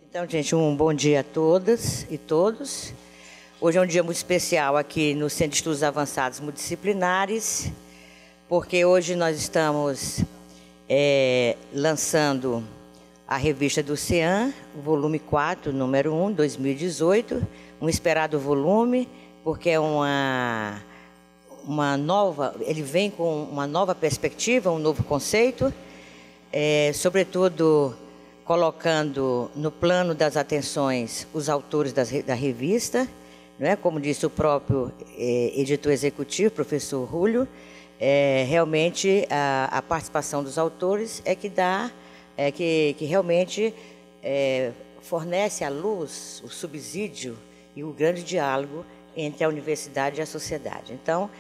Então, gente, um bom dia a todas e todos. Hoje é um dia muito especial aqui no Centro de Estudos Avançados Multidisciplinares, porque hoje nós estamos lançando a revista do CEAM, volume 4, número 1, 2018, um esperado volume, porque é uma nova, ele vem com uma nova perspectiva, um novo conceito, sobretudo colocando no plano das atenções os autores da revista, não é? Como disse o próprio editor executivo, professor Júlio, realmente a participação dos autores é que dá, que realmente fornece a luz, o subsídio e o grande diálogo entre a universidade e a sociedade. Então,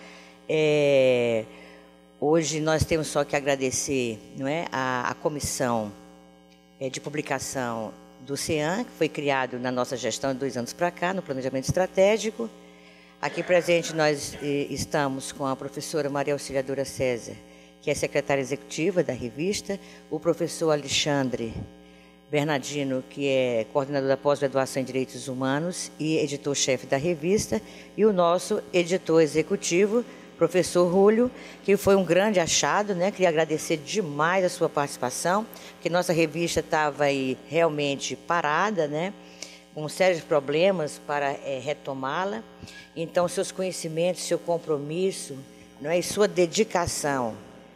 hoje nós temos só que agradecer, não é, a comissão de publicação do CEAM, que foi criado na nossa gestão de 2 anos para cá, no planejamento estratégico. Aqui presente nós estamos com a professora Maria Auxiliadora César, que é secretária executiva da revista, o professor Alexandre Bernardino, que é coordenador da pós-graduação em Direitos Humanos e editor-chefe da revista, e o nosso editor executivo, professor Júlio, que foi um grande achado, né? Queria agradecer demais a sua participação, porque nossa revista estava aí realmente parada, né? Com sérios problemas para retomá-la. Então, seus conhecimentos, seu compromisso, não é? E sua dedicação,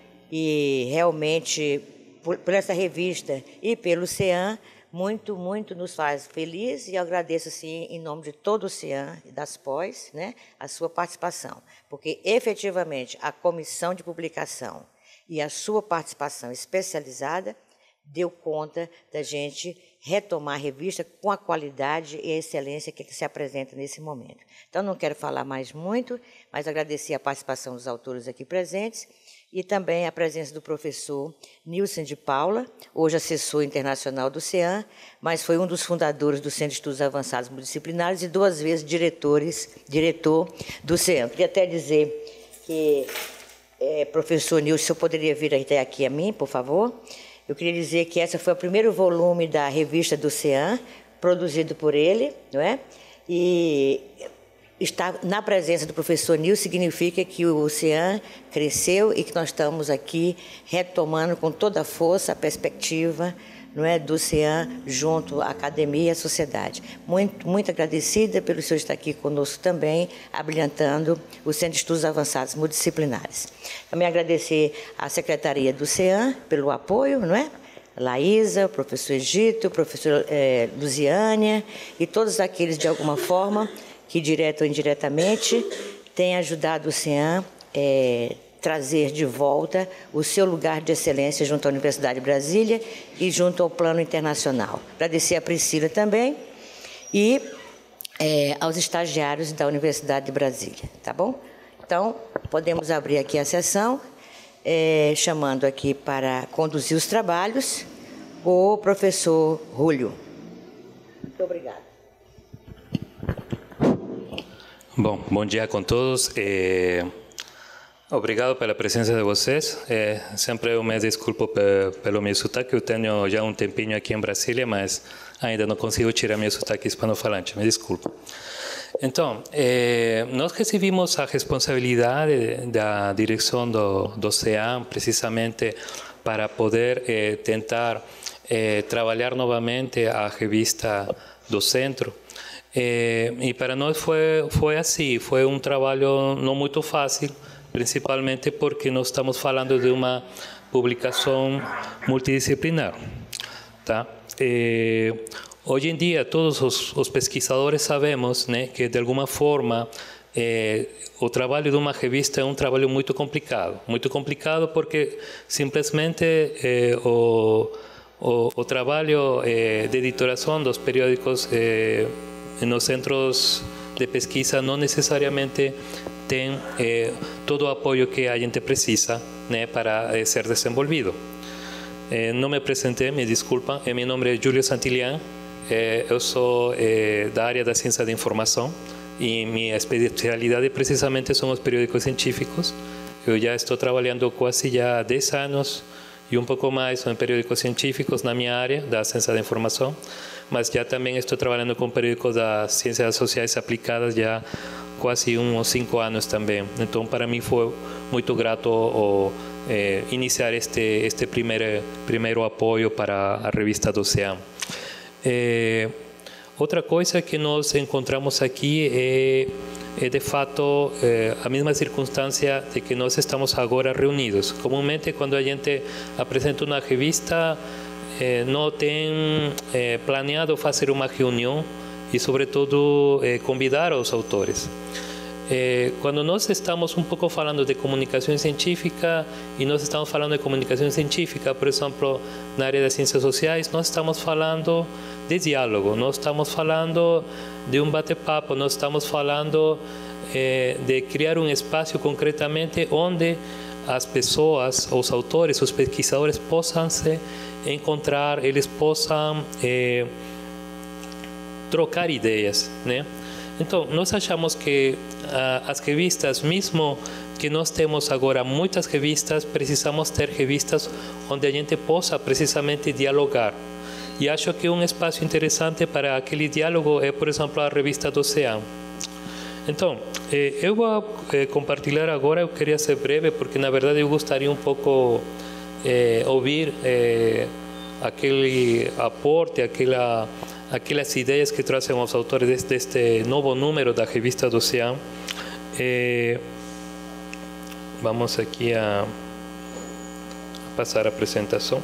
e realmente, por essa revista e pelo CEAM, muito, muito nos faz feliz, e eu agradeço, assim, em nome de todo o CEAM e das pós, né, a sua participação, porque, efetivamente, a comissão de publicação e a sua participação especializada deu conta da gente retomar a revista com a qualidade e a excelência que se apresenta nesse momento. Então, não quero falar mais muito, mas agradecer a participação dos autores aqui presentes, e também a presença do professor Nilson de Paula, hoje assessor internacional do CEAM, mas foi um dos fundadores do Centro de Estudos Avançados Multidisciplinares e 2 vezes diretor do CEAM. Queria até dizer que, professor Nilson, eu poderia vir até aqui a mim, por favor? Eu queria dizer que esse foi o primeiro volume da revista do CEAM, produzido por ele, não é? E estar na presença do professor Nil significa que o CEAM cresceu e que nós estamos aqui retomando com toda a força a perspectiva, não é, do CEAM junto à academia e à sociedade. Muito, muito agradecida pelo senhor estar aqui conosco também, abrilhantando o Centro de Estudos Avançados Multidisciplinares. Também agradecer à secretaria do CEAM pelo apoio, não é? Laísa, o professor Egito, o professor Luziânia e todos aqueles, de alguma forma, que direto ou indiretamente têm ajudado o CEAM trazer de volta o seu lugar de excelência junto à Universidade de Brasília e junto ao plano internacional. Agradecer a Priscila também e aos estagiários da Universidade de Brasília, tá bom? Então, podemos abrir aqui a sessão, chamando aqui para conduzir os trabalhos o professor Júlio. Muito obrigada. Bom dia com todos. Obrigado pela presença de vocês. Sempre eu me desculpo pelo meu sotaque. Eu tenho já um tempinho aqui em Brasília, mas ainda não consigo tirar meu sotaque hispano-falante. Me desculpo. Então, nós recebimos a responsabilidade da direção do CEAM, precisamente para poder tentar trabalhar novamente a revista do centro. E para nós foi assim, foi um trabalho não muito fácil, principalmente porque nós estamos falando de uma publicação multidisciplinar, tá? Hoje em dia, todos os pesquisadores sabemos, né, que de alguma forma o trabalho de uma revista é um trabalho muito complicado porque simplesmente o trabalho de editoração dos periódicos nos centros de pesquisa não necessariamente tem todo o apoio que a gente precisa, né, para ser desenvolvido. Não me apresentei, me desculpem. Meu nome é Júlio Santillán. Eu sou da área da ciência da informação e minha especialidade precisamente são os periódicos científicos. Eu já estou trabalhando quase já 10 anos e um pouco mais em periódicos científicos na minha área da ciência da informação, mas já também estou trabalhando com periódicos das ciências sociais aplicadas já quase uns 5 anos também. Então, para mim foi muito grato iniciar este primeiro apoio para a revista do CEAM. Outra coisa que nós encontramos aqui é de fato a mesma circunstância de que nós estamos agora reunidos. Comumente, quando a gente apresenta uma revista, não tem planeado fazer uma reunião e, sobretudo, convidar os autores. Quando nós estamos um pouco falando de comunicação científica, e nós estamos falando de comunicação científica, por exemplo, na área das ciências sociais, nós estamos falando de diálogo, nós estamos falando de um bate-papo, nós estamos falando de criar um espaço concretamente onde as pessoas, os autores, os pesquisadores possam se encontrar, eles possam trocar ideias, né? Então, nós achamos que as revistas, mesmo que nós temos agora muitas revistas, precisamos ter revistas onde a gente possa precisamente dialogar. E acho que um espaço interessante para aquele diálogo é, por exemplo, a revista do CEAM. Então, eu vou compartilhar agora, eu queria ser breve, porque na verdade eu gostaria um pouco ouvir aquele aporte, aquelas ideias que trazem os autores deste novo número da revista do CEAM. Vamos aqui a passar a apresentação.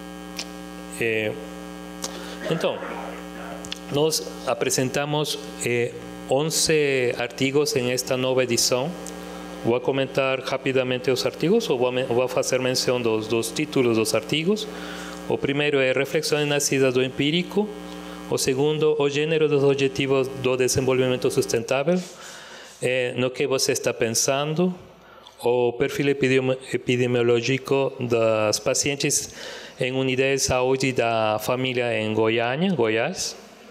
Então, nós apresentamos 11 artigos em esta nova edição. Vou comentar rapidamente os artigos, ou vou fazer menção dos títulos dos artigos. O primeiro é Reflexões nascidas do empírico. O segundo, o gênero dos objetivos do desenvolvimento sustentável, no que você está pensando. O perfil epidemiológico das pacientes em unidades de saúde da família em Goiás.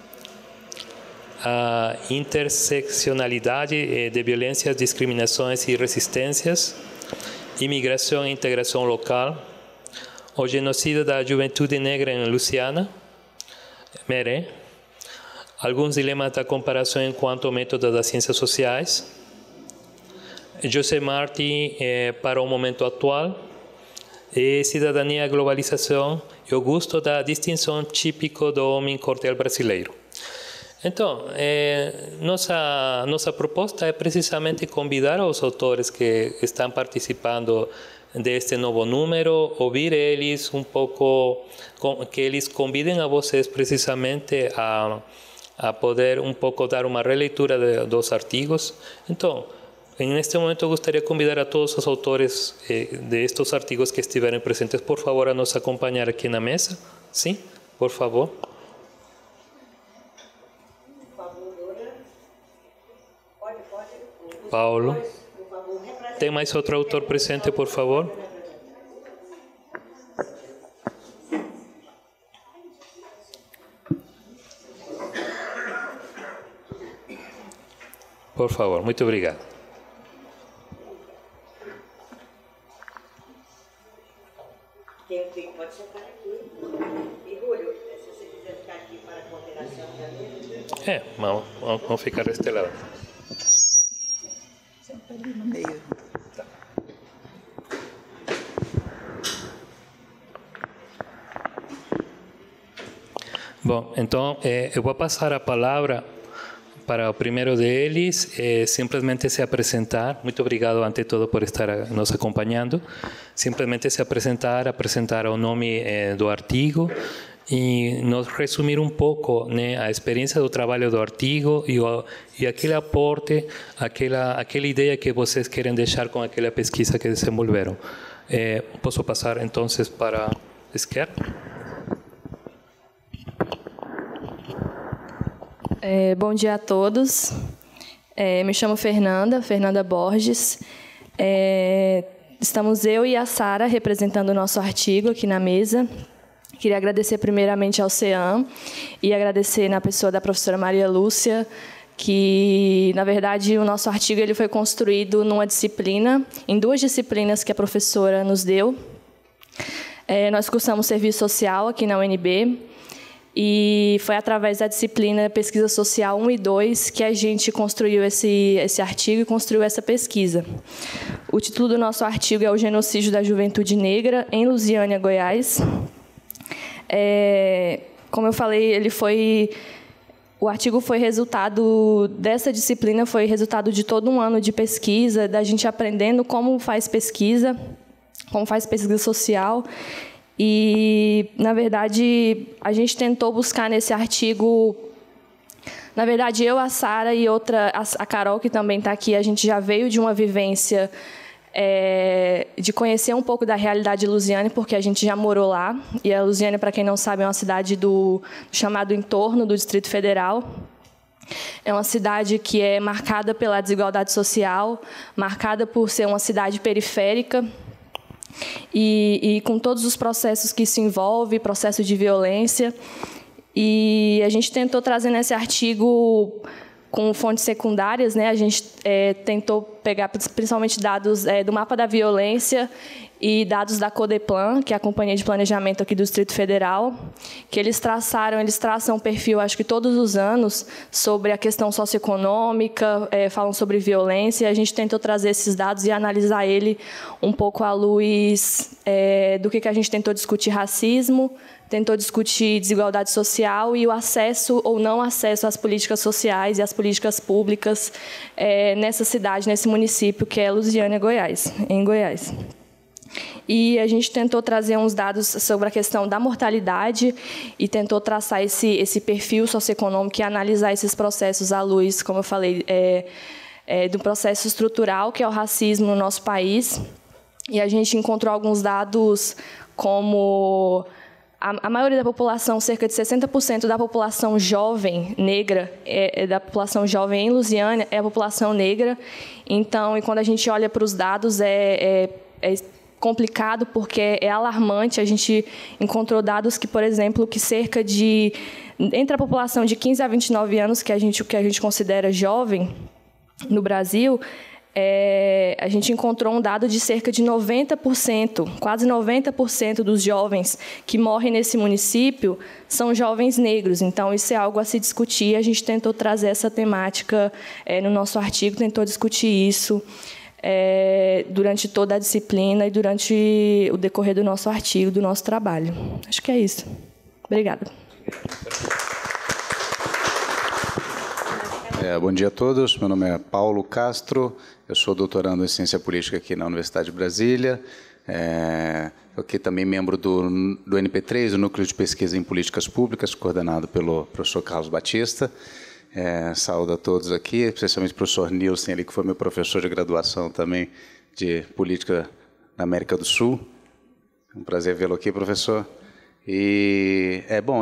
A interseccionalidade de violências, discriminações e resistências. Imigração e integração local. O genocídio da juventude negra em Luciana. Meré. Alguns dilemas da comparação enquanto método das ciências sociais. José Martí para o momento atual. E cidadania e globalização e o gosto da distinção típico do homem cordial brasileiro. Então, nossa proposta é precisamente convidar os autores que estão participando deste novo número, ouvir eles um pouco, que eles convidem a vocês precisamente a poder um pouco dar uma releitura dos artigos. Então, neste momento eu gostaria de convidar a todos os autores de estes artigos que estiverem presentes, por favor, a nos acompanhar aqui na mesa. Sim, por favor. Paulo. Tem mais outro autor presente, por favor? Por favor, muito obrigado. Quem pode sentar aqui. E Júlio, se você quiser ficar aqui para a coordenação da mesa. Vamos ficar deste lado. Senta ali no meio. Tá. Bom, então eu vou passar a palavra para o primeiro deles, simplesmente se apresentar. Muito obrigado, ante todo, por estar nos acompanhando. Simplesmente se apresentar o nome do artigo e nos resumir um pouco, né, a experiência do trabalho do artigo e aquele aporte, aquela ideia que vocês querem deixar com aquela pesquisa que desenvolveram. Posso passar, então, para a esquerda? Bom dia a todos. Me chamo Fernanda Borges. Estamos eu e a Sara representando o nosso artigo aqui na mesa. Queria agradecer primeiramente ao CEAM e agradecer na pessoa da professora Maria Lúcia, que, na verdade, o nosso artigo ele foi construído numa disciplina, em 2 disciplinas que a professora nos deu. Nós cursamos serviço social aqui na UNB, e foi através da disciplina Pesquisa Social 1 e 2 que a gente construiu esse artigo e construiu essa pesquisa. O título do nosso artigo é O Genocídio da Juventude Negra em Lusiânia, Goiás. Como eu falei, o artigo foi resultado dessa disciplina, foi resultado de todo um ano de pesquisa, da gente aprendendo como faz pesquisa social. E, na verdade, a gente tentou buscar nesse artigo... Na verdade, eu, a Sara e a Carol, que também está aqui, a gente já veio de uma vivência de conhecer um pouco da realidade de Lusiânia, porque a gente já morou lá. E a Lusiânia, para quem não sabe, é uma cidade do chamado entorno do Distrito Federal. É uma cidade que é marcada pela desigualdade social, marcada por ser uma cidade periférica, e com todos os processos que isso envolve, processo de violência. E a gente tentou trazer nesse artigo, com fontes secundárias, né, a gente tentou pegar principalmente dados do mapa da violência e dados da Codeplan, que é a Companhia de Planejamento aqui do Distrito Federal, que eles traçam um perfil, acho que todos os anos, sobre a questão socioeconômica, falam sobre violência, e a gente tentou trazer esses dados e analisar ele um pouco à luz do que a gente tentou discutir racismo, tentou discutir desigualdade social e o acesso ou não acesso às políticas sociais e às políticas públicas nessa cidade, nesse município, que é Lusiânia, Goiás, em Goiás. E a gente tentou trazer uns dados sobre a questão da mortalidade e tentou traçar esse perfil socioeconômico e analisar esses processos à luz, como eu falei, do processo estrutural, que é o racismo no nosso país. E a gente encontrou alguns dados como a maioria da população, cerca de 60% da população jovem negra, da população jovem em Lusiânia, é a população negra. Então, e quando a gente olha para os dados, é complicado, porque é alarmante. A gente encontrou dados que, por exemplo, que cerca de... Entre a população de 15 a 29 anos, que a gente considera jovem no Brasil, a gente encontrou um dado de cerca de 90%, quase 90% dos jovens que morrem nesse município são jovens negros. Então, isso é algo a se discutir. A gente tentou trazer essa temática no nosso artigo, tentou discutir isso durante toda a disciplina e durante o decorrer do nosso artigo, do nosso trabalho. Acho que é isso. Obrigada. Bom dia a todos. Meu nome é Paulo Castro. Eu sou doutorando em Ciência Política aqui na Universidade de Brasília. Eu aqui também membro do NP3, o Núcleo de Pesquisa em Políticas Públicas, coordenado pelo professor Carlos Batista. Saúdo a todos aqui, especialmente o professor Nilson, ali, que foi meu professor de graduação também de Política na América do Sul. É um prazer vê-lo aqui, professor. E, bom,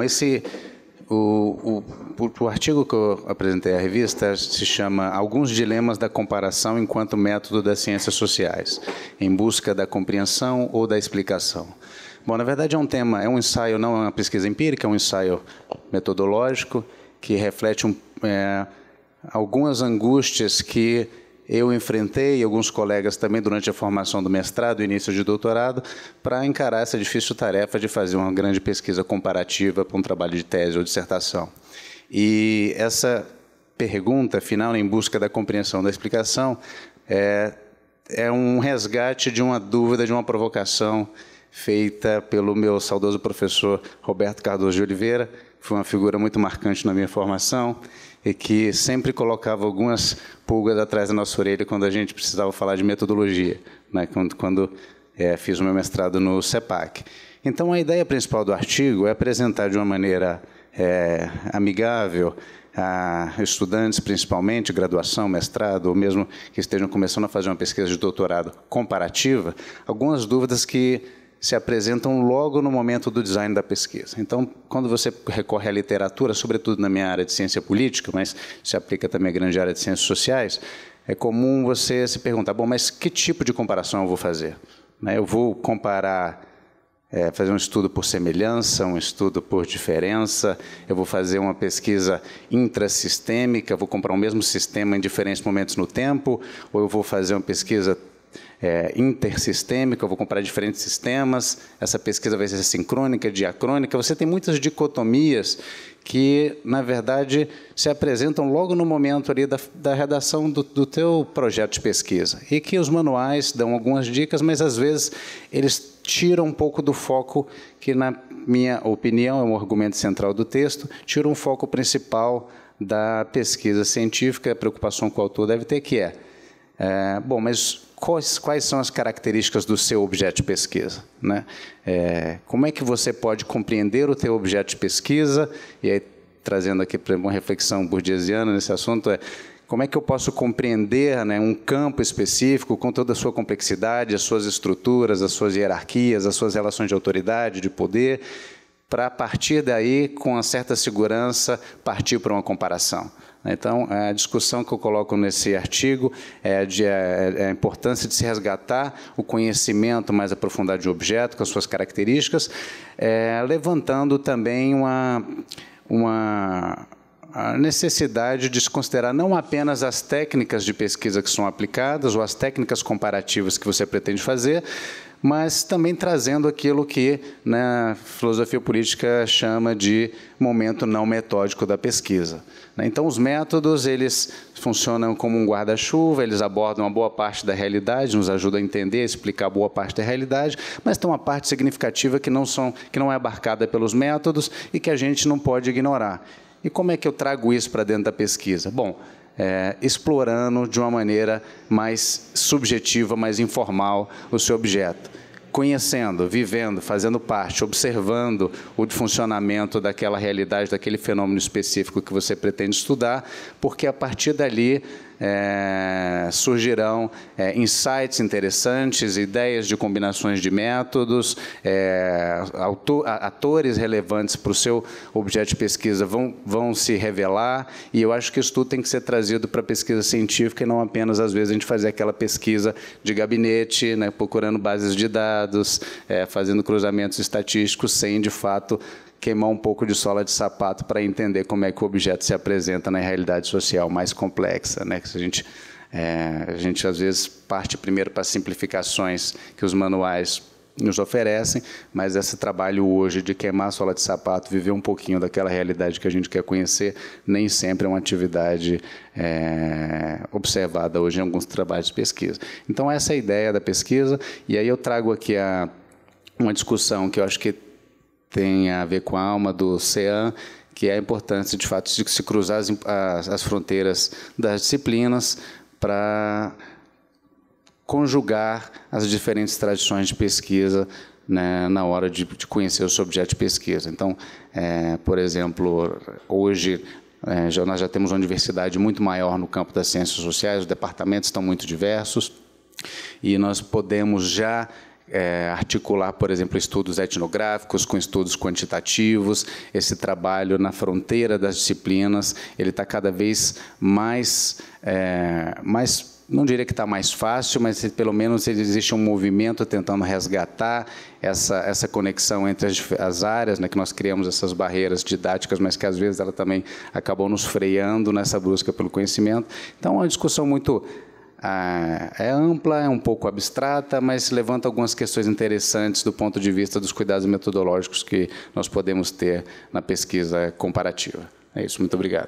o artigo que eu apresentei à revista se chama Alguns Dilemas da Comparação enquanto Método das Ciências Sociais, em busca da compreensão ou da explicação. Bom, na verdade é um ensaio, não é uma pesquisa empírica, é um ensaio metodológico que reflete algumas angústias que eu enfrentei, e alguns colegas também, durante a formação do mestrado e início de doutorado, para encarar essa difícil tarefa de fazer uma grande pesquisa comparativa para um trabalho de tese ou dissertação. E essa pergunta final, em busca da compreensão da explicação, é um resgate de uma dúvida, de uma provocação feita pelo meu saudoso professor Roberto Cardoso de Oliveira, que foi uma figura muito marcante na minha formação, e que sempre colocava algumas pulgas atrás da nossa orelha quando a gente precisava falar de metodologia, né? Quando fiz o meu mestrado no CEPAC. Então, a ideia principal do artigo é apresentar de uma maneira amigável a estudantes, principalmente, graduação, mestrado, ou mesmo que estejam começando a fazer uma pesquisa de doutorado comparativa, algumas dúvidas que se apresentam logo no momento do design da pesquisa. Então, quando você recorre à literatura, sobretudo na minha área de ciência política, mas se aplica também à grande área de ciências sociais, é comum você se perguntar, bom, mas que tipo de comparação eu vou fazer? Eu vou comparar, fazer um estudo por semelhança, um estudo por diferença, eu vou fazer uma pesquisa intrasistêmica, vou comparar o mesmo sistema em diferentes momentos no tempo, ou eu vou fazer uma pesquisa intersistêmica, eu vou comparar diferentes sistemas, essa pesquisa vai ser sincrônica, diacrônica. Você tem muitas dicotomias que, na verdade, se apresentam logo no momento ali da redação do teu projeto de pesquisa. E que os manuais dão algumas dicas, mas, às vezes, eles tiram um pouco do foco que, na minha opinião, é um argumento central do texto, tira um foco principal da pesquisa científica, a preocupação que o autor deve ter, que bom, mas quais são as características do seu objeto de pesquisa, né? Como é que você pode compreender o teu objeto de pesquisa? E aí, trazendo aqui para uma reflexão burdiesiana nesse assunto, como é que eu posso compreender, né, um campo específico com toda a sua complexidade, as suas estruturas, as suas hierarquias, as suas relações de autoridade, de poder, para, a partir daí, com uma certa segurança, partir para uma comparação. Então, a discussão que eu coloco nesse artigo é a importância de se resgatar o conhecimento mais aprofundado de um objeto, com as suas características, levantando também a necessidade de se considerar não apenas as técnicas de pesquisa que são aplicadas ou as técnicas comparativas que você pretende fazer, mas também trazendo aquilo que, na filosofia política, chama de momento não metódico da pesquisa. Então, os métodos, eles funcionam como um guarda-chuva, eles abordam uma boa parte da realidade, nos ajudam a entender, a explicar boa parte da realidade, mas tem uma parte significativa que não é abarcada pelos métodos e que a gente não pode ignorar. E como é que eu trago isso para dentro da pesquisa? Bom, explorando de uma maneira mais subjetiva, mais informal o seu objeto. Conhecendo, vivendo, fazendo parte, observando o funcionamento daquela realidade, daquele fenômeno específico que você pretende estudar, porque a partir dali surgirão insights interessantes, ideias de combinações de métodos, atores relevantes para o seu objeto de pesquisa vão se revelar, e eu acho que isso tudo tem que ser trazido para a pesquisa científica e não apenas, às vezes, a gente fazer aquela pesquisa de gabinete, né, procurando bases de dados, fazendo cruzamentos estatísticos, sem, de fato, queimar um pouco de sola de sapato para entender como é que o objeto se apresenta na realidade social mais complexa, né? A gente, às vezes, parte primeiro para simplificações que os manuais nos oferecem, mas esse trabalho hoje de queimar a sola de sapato, viver um pouquinho daquela realidade que a gente quer conhecer, nem sempre é uma atividade observada hoje em alguns trabalhos de pesquisa. Então, essa é a ideia da pesquisa, e aí eu trago aqui uma discussão que eu acho que tem a ver com a alma do CEAN, que é a importância, de fato, de se cruzar as fronteiras das disciplinas para conjugar as diferentes tradições de pesquisa, né, na hora de conhecer o seu objeto de pesquisa. Então, por exemplo, hoje nós já temos uma diversidade muito maior no campo das ciências sociais, os departamentos estão muito diversos, e nós podemos já articular, por exemplo, estudos etnográficos com estudos quantitativos. Esse trabalho na fronteira das disciplinas, ele está cada vez mais, não diria que está mais fácil, mas pelo menos existe um movimento tentando resgatar essa conexão entre as áreas, né, que nós criamos essas barreiras didáticas, mas que às vezes ela também acabou nos freando nessa busca pelo conhecimento. Então, é uma discussão muito ampla, é um pouco abstrata, mas levanta algumas questões interessantes do ponto de vista dos cuidados metodológicos que nós podemos ter na pesquisa comparativa. É isso, muito obrigado.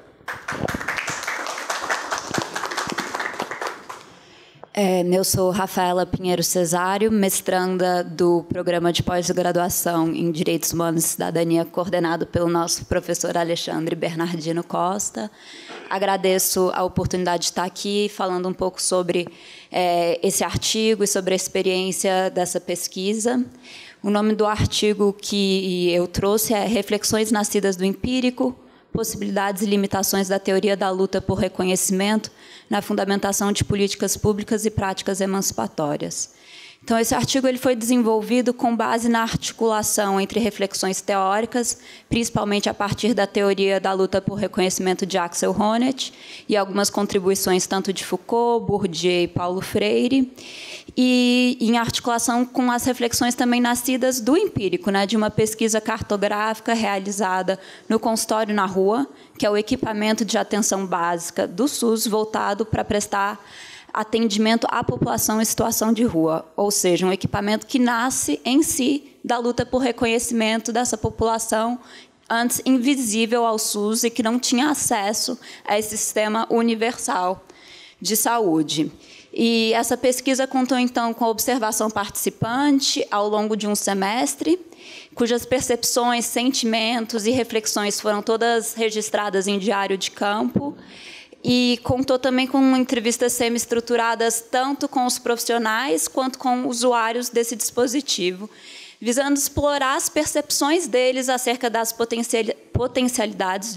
Eu sou Rafaela Pinheiro Cesário, mestranda do Programa de Pós-Graduação em Direitos Humanos e Cidadania, coordenado pelo nosso professor Alexandre Bernardino Costa. Agradeço a oportunidade de estar aqui falando um pouco sobre esse artigo e sobre a experiência dessa pesquisa. O nome do artigo que eu trouxe é Reflexões nascidas do empírico, possibilidades e limitações da teoria da luta por reconhecimento na fundamentação de políticas públicas e práticas emancipatórias. Então, esse artigo ele foi desenvolvido com base na articulação entre reflexões teóricas, principalmente a partir da teoria da luta por reconhecimento de Axel Honneth, e algumas contribuições tanto de Foucault, Bourdieu e Paulo Freire, e em articulação com as reflexões também nascidas do empírico, né, de uma pesquisa cartográfica realizada no consultório na rua, que é o equipamento de atenção básica do SUS voltado para prestar atendimento à população em situação de rua, ou seja, um equipamento que nasce em si da luta por reconhecimento dessa população antes invisível ao SUS e que não tinha acesso a esse sistema universal de saúde. E essa pesquisa contou, então, com a observação participante ao longo de um semestre, cujas percepções, sentimentos e reflexões foram todas registradas em diário de campo, e contou também com entrevistas semi-estruturadas tanto com os profissionais quanto com usuários desse dispositivo, visando explorar as percepções deles acerca das potencialidades,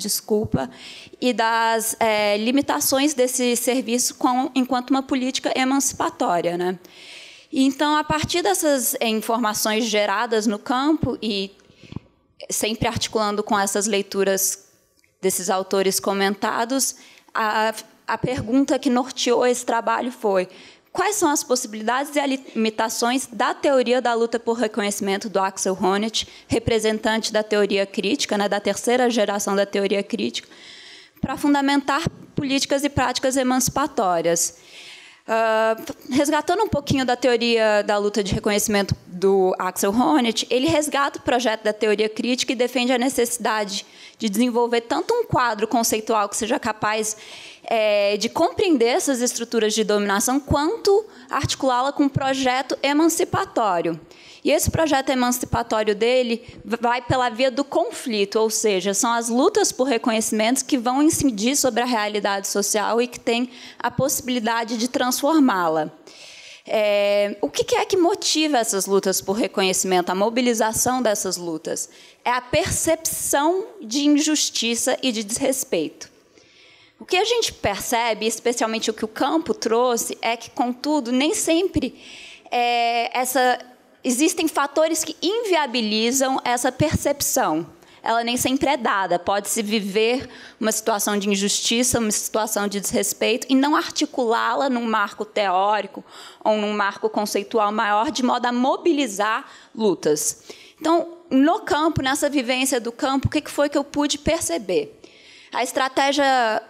e das limitações desse serviço enquanto uma política emancipatória, né? E, então, a partir dessas informações geradas no campo e sempre articulando com essas leituras desses autores comentados, a pergunta que norteou esse trabalho foi: quais são as possibilidades e as limitações da teoria da luta por reconhecimento do Axel Honneth, representante da teoria crítica, né, da terceira geração da teoria crítica, para fundamentar políticas e práticas emancipatórias? Resgatando um pouquinho da teoria da luta de reconhecimento do Axel Honneth, ele resgata o projeto da teoria crítica e defende a necessidade de desenvolver tanto um quadro conceitual que seja capaz de compreender essas estruturas de dominação, quanto articulá-la com um projeto emancipatório. E esse projeto emancipatório dele vai pela via do conflito, ou seja, são as lutas por reconhecimentos que vão incidir sobre a realidade social e que têm a possibilidade de transformá-la. O que é que motiva essas lutas por reconhecimento, a mobilização dessas lutas? É a percepção de injustiça e de desrespeito. O que a gente percebe, especialmente o que o campo trouxe, é que, contudo, nem sempre existem fatores que inviabilizam essa percepção. Ela nem sempre é dada. Pode-se viver uma situação de injustiça, uma situação de desrespeito, e não articulá-la num marco teórico ou num marco conceitual maior, de modo a mobilizar lutas. Então, no campo, nessa vivência do campo, o que foi que eu pude perceber? A estratégia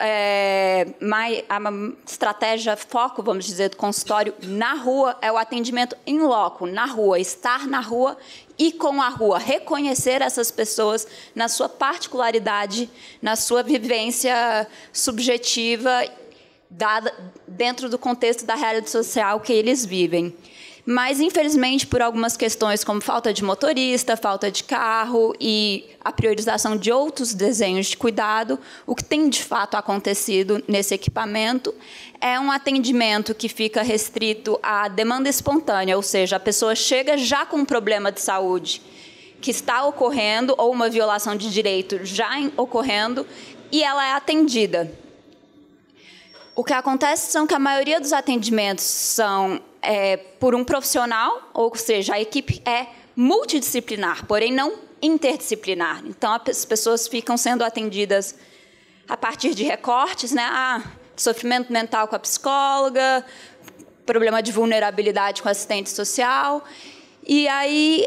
foco, vamos dizer, do consultório na rua é o atendimento in loco, na rua, estar na rua e com a rua, reconhecer essas pessoas na sua particularidade, na sua vivência subjetiva, dentro do contexto da realidade social que eles vivem. Mas, infelizmente, por algumas questões como falta de motorista, falta de carro e a priorização de outros desenhos de cuidado, o que tem, de fato, acontecido nesse equipamento é um atendimento que fica restrito à demanda espontânea, ou seja, a pessoa chega já com um problema de saúde que está ocorrendo, ou uma violação de direito já ocorrendo, e ela é atendida. O que acontece são que a maioria dos atendimentos são por um profissional, ou seja, a equipe é multidisciplinar, porém não interdisciplinar. Então, as pessoas ficam sendo atendidas a partir de recortes, né? Sofrimento mental com a psicóloga, problema de vulnerabilidade com a assistente social, e aí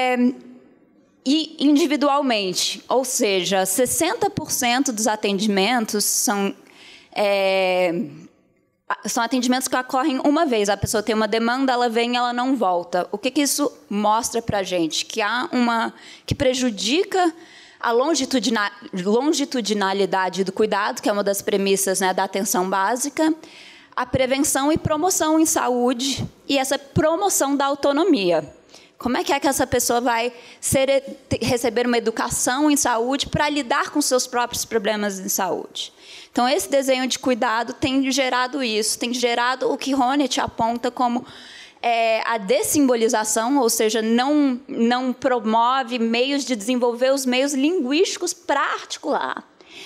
e individualmente, ou seja, 60% dos atendimentos são atendimentos que ocorrem uma vez. A pessoa tem uma demanda, ela vem e ela não volta. O que isso mostra para a gente? Que que prejudica a longitudinalidade do cuidado, que é uma das premissas, né, da atenção básica, a prevenção e promoção em saúde e essa promoção da autonomia. Como é que essa pessoa vai receber uma educação em saúde para lidar com seus próprios problemas em saúde? Então, esse desenho de cuidado tem gerado isso, tem gerado o que Honneth aponta como a dessimbolização, ou seja, não promove meios de desenvolver os meios linguísticos para articular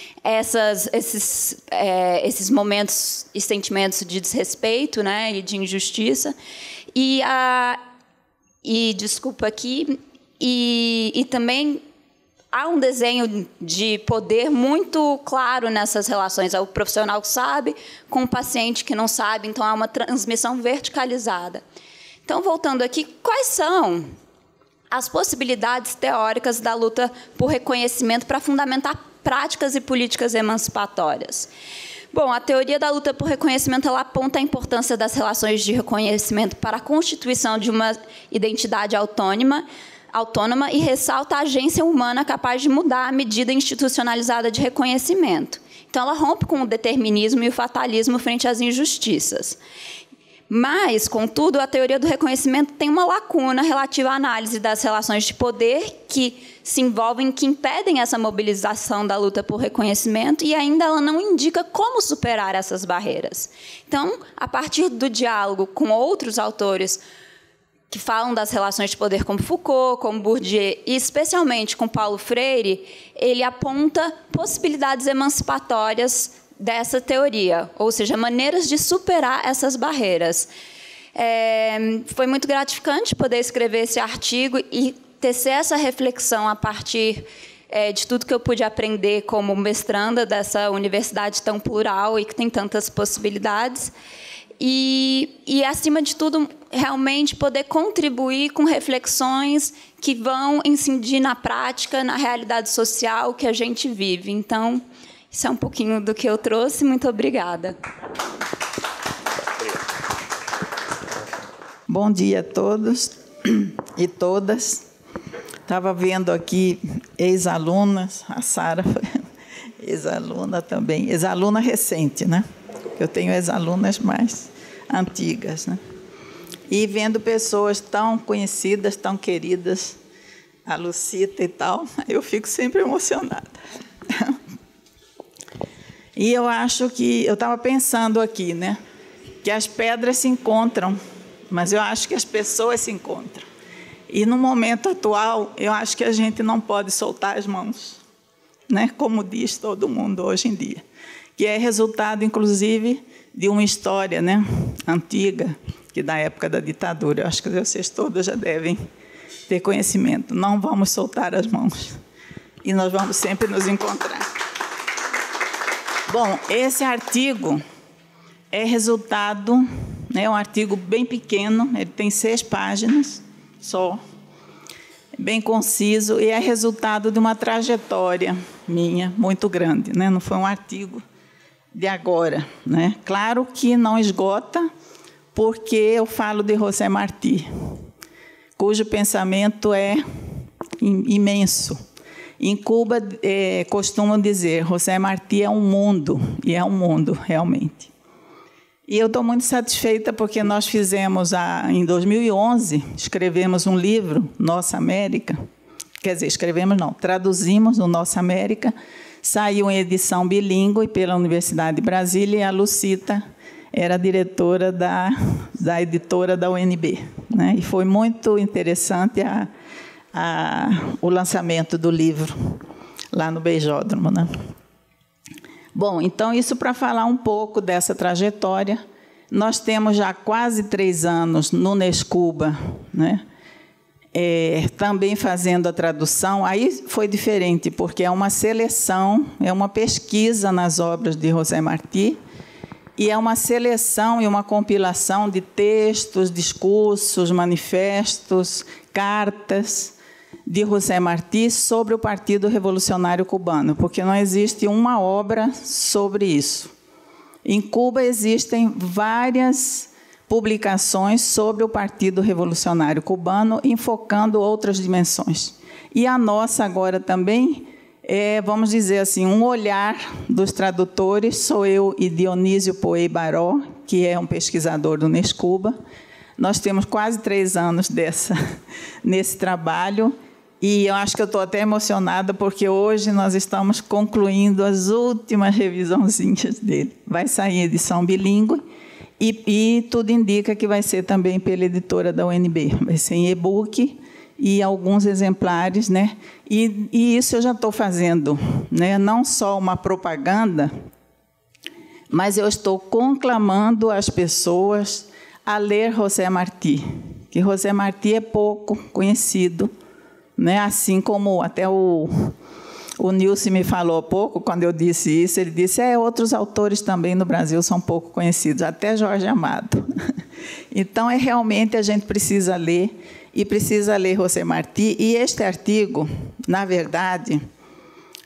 esses momentos e sentimentos de desrespeito, né, e de injustiça. E desculpa aqui, e também há um desenho de poder muito claro nessas relações. É o profissional que sabe com o paciente que não sabe, então há uma transmissão verticalizada. Então, voltando aqui, quais são as possibilidades teóricas da luta por reconhecimento para fundamentar práticas e políticas emancipatórias? Bom, a teoria da luta por reconhecimento ela aponta a importância das relações de reconhecimento para a constituição de uma identidade autônoma e ressalta a agência humana capaz de mudar a medida institucionalizada de reconhecimento. Então, ela rompe com o determinismo e o fatalismo frente às injustiças. Mas, contudo, a teoria do reconhecimento tem uma lacuna relativa à análise das relações de poder que se envolvem, que impedem essa mobilização da luta por reconhecimento, e ainda ela não indica como superar essas barreiras. Então, a partir do diálogo com outros autores que falam das relações de poder, como Foucault, como Bourdieu, e especialmente com Paulo Freire, ele aponta possibilidades emancipatórias dessa teoria, ou seja, maneiras de superar essas barreiras. Foi muito gratificante poder escrever esse artigo e tecer essa reflexão a partir de tudo que eu pude aprender como mestranda dessa universidade tão plural e que tem tantas possibilidades. E, acima de tudo, realmente poder contribuir com reflexões que vão incidir na prática, na realidade social que a gente vive. Então, isso é um pouquinho do que eu trouxe. Muito obrigada. Bom dia a todos e todas. Estava vendo aqui ex-alunas, a Sara foi ex-aluna também, ex-aluna recente, né? Eu tenho ex-alunas mais antigas, né? E vendo pessoas tão conhecidas, tão queridas, a Lucita e tal, eu fico sempre emocionada. E eu acho que, eu estava pensando aqui, né, que as pedras se encontram, mas eu acho que as pessoas se encontram. E no momento atual, eu acho que a gente não pode soltar as mãos, né, como diz todo mundo hoje em dia, que é resultado, inclusive, de uma história, né, antiga, que da época da ditadura. Eu acho que vocês todos já devem ter conhecimento. Não vamos soltar as mãos. E nós vamos sempre nos encontrar. Bom, esse artigo é resultado, é um artigo bem pequeno, ele tem 6 páginas só, bem conciso, e é resultado de uma trajetória minha muito grande, né? Não foi um artigo de agora, né? Claro que não esgota, porque eu falo de José Martí, cujo pensamento é imenso. Em Cuba, costumam dizer, José Martí é um mundo, e é um mundo, realmente. E eu estou muito satisfeita porque nós fizemos, em 2011, escrevemos um livro, Nossa América, quer dizer, escrevemos não, traduzimos o Nossa América, saiu em edição bilíngue pela Universidade de Brasília, e a Lucita era diretora da editora da UNB, né? E foi muito interessante o lançamento do livro lá no Beijódromo, né? Bom, então, isso para falar um pouco dessa trajetória. Nós temos já quase 3 anos no Nescuba, né? Também fazendo a tradução. Aí foi diferente, porque é uma seleção, é uma pesquisa nas obras de José Martí, e é uma seleção e uma compilação de textos, discursos, manifestos, cartas de José Martí sobre o Partido Revolucionário Cubano, porque não existe uma obra sobre isso. Em Cuba existem várias publicações sobre o Partido Revolucionário Cubano, enfocando outras dimensões. E a nossa agora também vamos dizer assim, um olhar dos tradutores, sou eu e Dionísio Poey Baró, que é um pesquisador do Nescuba. Nós temos quase 3 anos nesse trabalho, e eu acho que eu estou até emocionada, porque hoje nós estamos concluindo as últimas revisãozinhas dele. Vai sair em edição bilíngue, e tudo indica que vai ser também pela editora da UNB. Vai ser em e-book, e alguns exemplares, né? E isso eu já estou fazendo, né? Não só uma propaganda, mas eu estou conclamando as pessoas a ler José Martí, que José Martí é pouco conhecido, né? Assim como até o Nilson me falou há pouco, quando eu disse isso, ele disse, outros autores também no Brasil são pouco conhecidos, até Jorge Amado. Então, realmente, a gente precisa ler, e precisa ler José Martí, e este artigo, na verdade,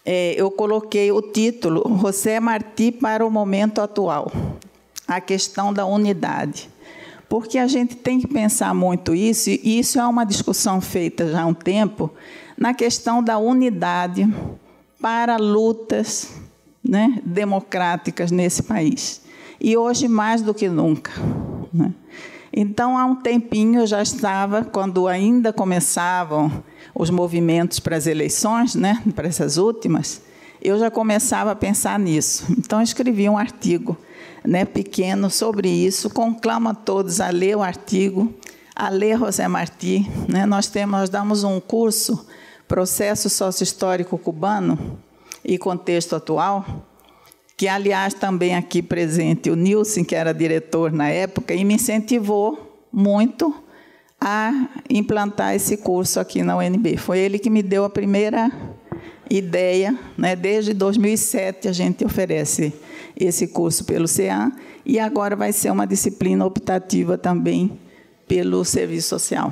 eu coloquei o título José Martí para o momento atual, a questão da unidade. Porque a gente tem que pensar muito isso, e isso é uma discussão feita já há um tempo, na questão da unidade para lutas, né, democráticas nesse país. E hoje mais do que nunca, né? Então, há um tempinho eu já estava, quando ainda começavam os movimentos para as eleições, né, para essas últimas, eu já começava a pensar nisso. Então, eu escrevi um artigo, né, pequeno sobre isso, conclamo a todos a ler o artigo, a ler José Martí, né? Nós damos um curso, Processo Sócio-Histórico Cubano e Contexto Atual, que, aliás, também aqui presente o Nilson, que era diretor na época, e me incentivou muito a implantar esse curso aqui na UNB. Foi ele que me deu a primeira ideia, né? Desde 2007 a gente oferece esse curso pelo CEAM, e agora vai ser uma disciplina optativa também pelo Serviço Social.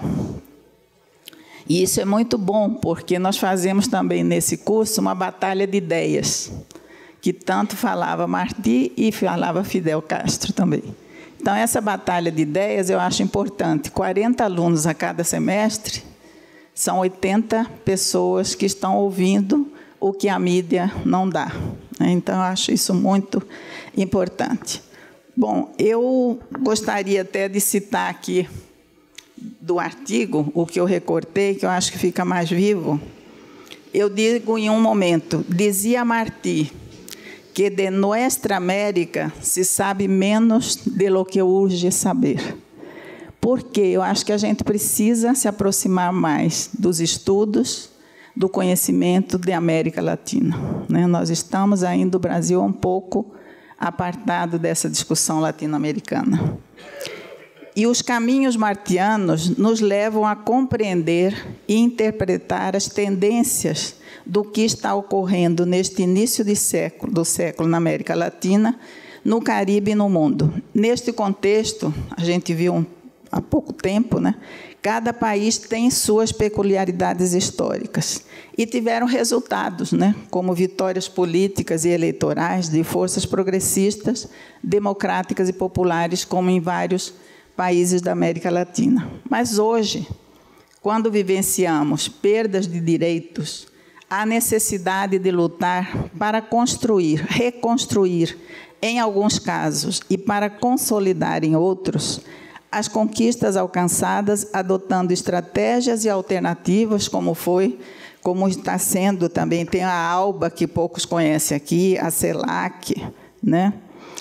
E isso é muito bom, porque nós fazemos também nesse curso uma batalha de ideias, que tanto falava Martí e falava Fidel Castro também. Então, essa batalha de ideias eu acho importante. 40 alunos a cada semestre, são 80 pessoas que estão ouvindo o que a mídia não dá. Então, eu acho isso muito importante. Bom, eu gostaria até de citar aqui do artigo, o que eu recortei, que eu acho que fica mais vivo. Eu digo em um momento, dizia Martí, que de nossa América se sabe menos de lo que urge saber. Porque eu acho que a gente precisa se aproximar mais dos estudos, do conhecimento da América Latina, né? Nós estamos ainda, o Brasil, um pouco apartado dessa discussão latino-americana. E os caminhos martianos nos levam a compreender e interpretar as tendências do que está ocorrendo neste início do século na América Latina, no Caribe e no mundo. Neste contexto, a gente viu há pouco tempo, né? Cada país tem suas peculiaridades históricas e tiveram resultados, né? Como vitórias políticas e eleitorais de forças progressistas, democráticas e populares, como em vários países da América Latina. Mas hoje, quando vivenciamos perdas de direitos, a necessidade de lutar para construir, reconstruir, em alguns casos, e para consolidar em outros, as conquistas alcançadas, adotando estratégias e alternativas, como está sendo também, tem a ALBA, que poucos conhecem aqui, a CELAC, né?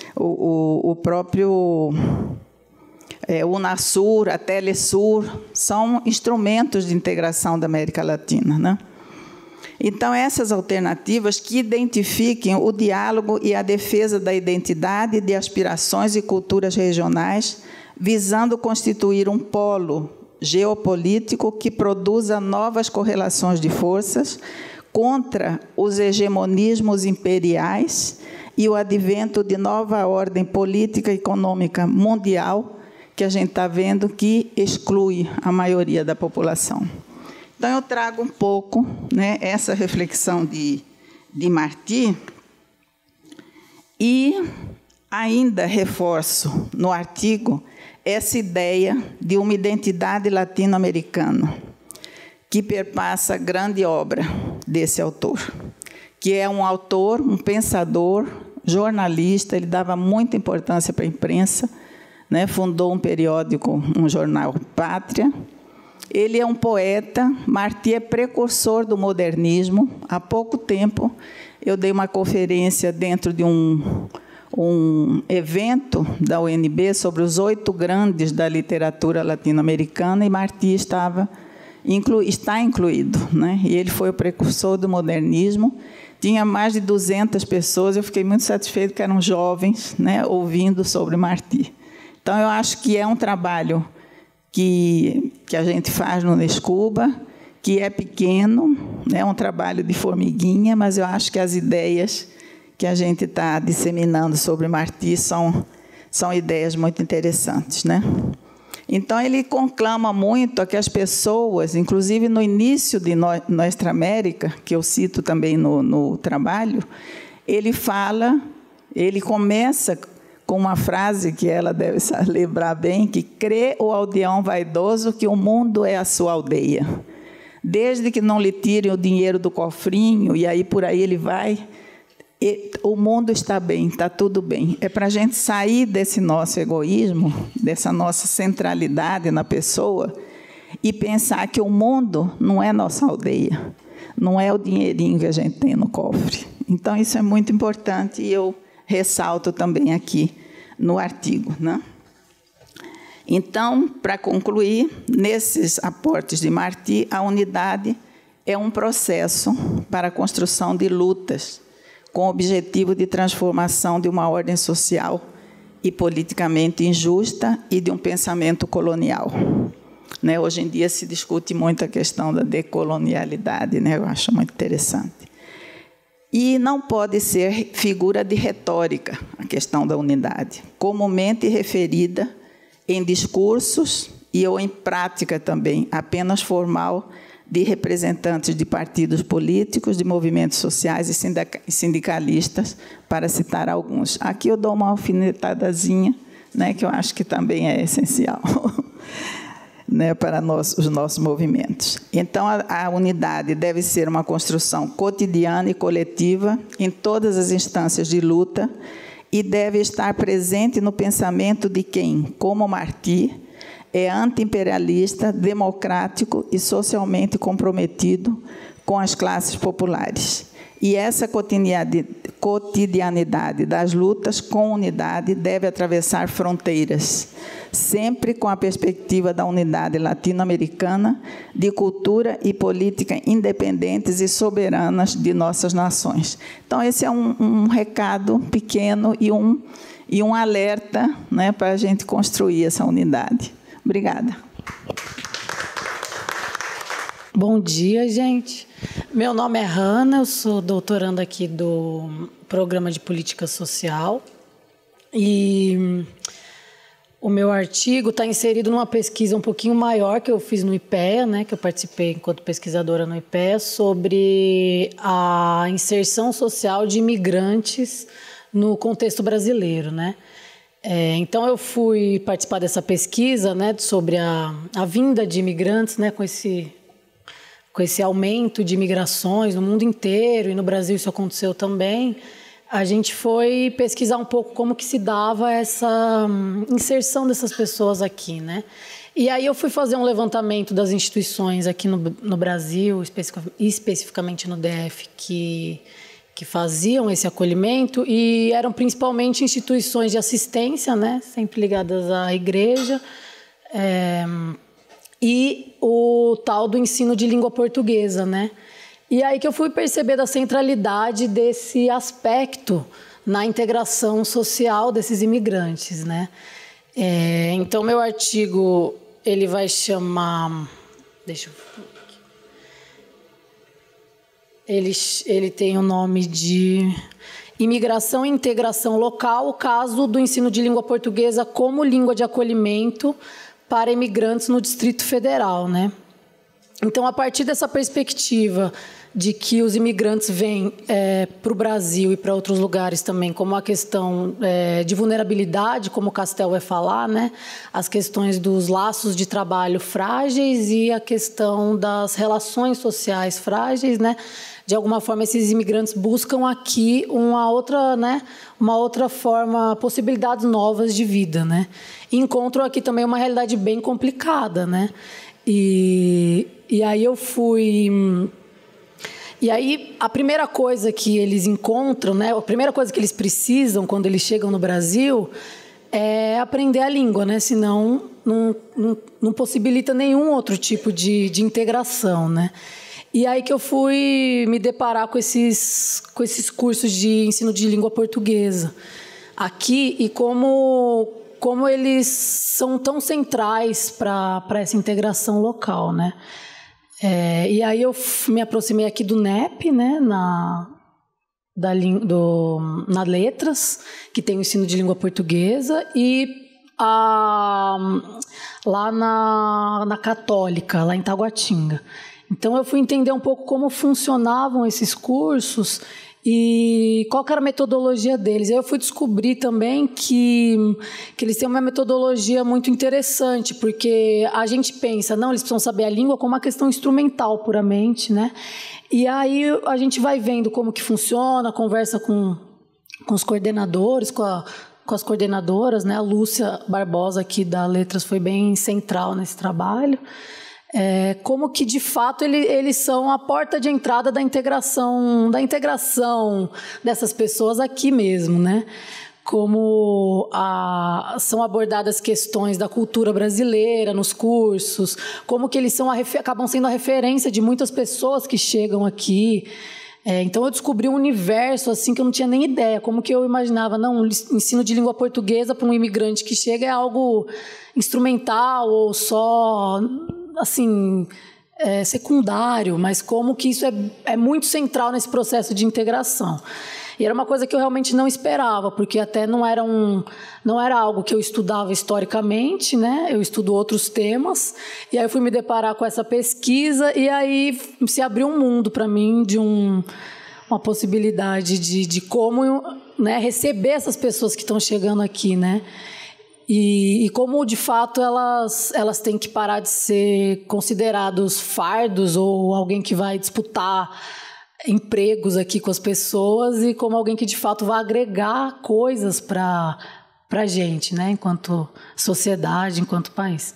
O próprio UNASUR, a Telesur, são instrumentos de integração da América Latina, né? Então, essas alternativas que identifiquem o diálogo e a defesa da identidade, de aspirações e culturas regionais, visando constituir um polo geopolítico que produza novas correlações de forças contra os hegemonismos imperiais e o advento de nova ordem política e econômica mundial, que a gente está vendo que exclui a maioria da população. Então, eu trago um pouco, né, essa reflexão de Martí e ainda reforço no artigo essa ideia de uma identidade latino-americana que perpassa a grande obra desse autor, que é um autor, um pensador, jornalista, ele dava muita importância para a imprensa, né, fundou um periódico, um jornal Pátria. Ele é um poeta, Martí é precursor do modernismo. Há pouco tempo, eu dei uma conferência dentro de um evento da UNB sobre os 8 grandes da literatura latino-americana, e Martí está incluído, né? E ele foi o precursor do modernismo. Tinha mais de 200 pessoas, eu fiquei muito satisfeito que eram jovens, né, ouvindo sobre Martí. Então, eu acho que é um trabalho que a gente faz no Nescuba, que é pequeno, é um trabalho de formiguinha, mas eu acho que as ideias que a gente está disseminando sobre Martí são ideias muito interessantes, né? Então, ele conclama muito a que as pessoas, inclusive no início de Nuestra América, que eu cito também no trabalho, ele começa com uma frase que ela deve lembrar bem, que crê o aldeão vaidoso que o mundo é a sua aldeia. Desde que não lhe tirem o dinheiro do cofrinho, e aí por aí ele vai, o mundo está bem, está tudo bem. É para a gente sair desse nosso egoísmo, dessa nossa centralidade na pessoa, e pensar que o mundo não é nossa aldeia, não é o dinheirinho que a gente tem no cofre. Então, isso é muito importante e eu ressalto também aqui no artigo, né? Então, para concluir, nesses aportes de Martí, a unidade é um processo para a construção de lutas com o objetivo de transformação de uma ordem social e politicamente injusta e de um pensamento colonial. Né? Hoje em dia se discute muito a questão da decolonialidade, né? Eu acho muito interessante. E não pode ser figura de retórica a questão da unidade, comumente referida em discursos ou em prática também, apenas formal, de representantes de partidos políticos, de movimentos sociais e sindicalistas, para citar alguns. Aqui eu dou uma alfinetadazinha, né, que eu acho que também é essencial né, para os nossos movimentos. Então, a unidade deve ser uma construção cotidiana e coletiva em todas as instâncias de luta e deve estar presente no pensamento de quem, como Martí, é anti-imperialista, democrático e socialmente comprometido com as classes populares. E essa cotidianidade das lutas com unidade deve atravessar fronteiras, sempre com a perspectiva da unidade latino-americana, de cultura e política independentes e soberanas de nossas nações. Então, esse é um recado pequeno e um alerta, né, para a gente construir essa unidade. Obrigada. Bom dia, gente. Meu nome é Hanna, eu sou doutoranda aqui do Programa de Política Social. E o meu artigo está inserido numa pesquisa um pouquinho maior que eu fiz no IPEA, né, que eu participei enquanto pesquisadora no IPEA, sobre a inserção social de imigrantes no contexto brasileiro, né? Então, eu fui participar dessa pesquisa, né, sobre a vinda de imigrantes, né, com esse aumento de imigrações no mundo inteiro, e no Brasil isso aconteceu também. A gente foi pesquisar um pouco como que se dava essa inserção dessas pessoas aqui, né? E aí eu fui fazer um levantamento das instituições aqui no Brasil, especificamente no DF, que faziam esse acolhimento, e eram principalmente instituições de assistência, né, sempre ligadas à igreja, e o tal do ensino de língua portuguesa, né? E aí que eu fui perceber da centralidade desse aspecto na integração social desses imigrantes, né? Então, meu artigo ele vai chamar... Deixa eu... Ele tem o nome de Imigração e Integração Local, o caso do ensino de língua portuguesa como língua de acolhimento para imigrantes no Distrito Federal, né? Então, a partir dessa perspectiva de que os imigrantes vêm para o Brasil e para outros lugares também, como a questão de vulnerabilidade, como o Castel vai falar, né? As questões dos laços de trabalho frágeis e a questão das relações sociais frágeis, né? De alguma forma, esses imigrantes buscam aqui uma outra forma, possibilidades novas de vida, né? E encontram aqui também uma realidade bem complicada, né? E aí eu fui... E aí, a primeira coisa que eles encontram, né, a primeira coisa que eles precisam quando eles chegam no Brasil é aprender a língua, né? Senão não possibilita nenhum outro tipo de integração, né? E aí que eu fui me deparar com esses cursos de ensino de língua portuguesa aqui, e como eles são tão centrais para essa integração local, né? E aí eu me aproximei aqui do NEP, né, na Letras, que tem o ensino de língua portuguesa, e lá na Católica, lá em Taguatinga. Então, eu fui entender um pouco como funcionavam esses cursos e qual que era a metodologia deles. Aí eu fui descobrir também que eles têm uma metodologia muito interessante, porque a gente pensa, não, eles precisam saber a língua como uma questão instrumental puramente, né? E aí a gente vai vendo como que funciona, conversa com os coordenadores, com as coordenadoras, né? A Lúcia Barbosa aqui da Letras foi bem central nesse trabalho. Como que, de fato, eles são a porta de entrada da integração dessas pessoas aqui mesmo, né? Como são abordadas questões da cultura brasileira nos cursos, como que eles acabam sendo a referência de muitas pessoas que chegam aqui. Então, eu descobri um universo assim que eu não tinha nem ideia. Como que eu imaginava, não, o ensino de língua portuguesa para um imigrante que chega é algo instrumental ou só, assim, secundário, mas como que isso é muito central nesse processo de integração. E era uma coisa que eu realmente não esperava, porque até não era algo que eu estudava historicamente, né? Eu estudo outros temas, e aí eu fui me deparar com essa pesquisa, e aí se abriu um mundo para mim de uma possibilidade de como, né, receber essas pessoas que estão chegando aqui, né? E como, de fato, elas têm que parar de ser considerados fardos ou alguém que vai disputar empregos aqui com as pessoas e como alguém que, de fato, vai agregar coisas para a gente, né, enquanto sociedade, enquanto país.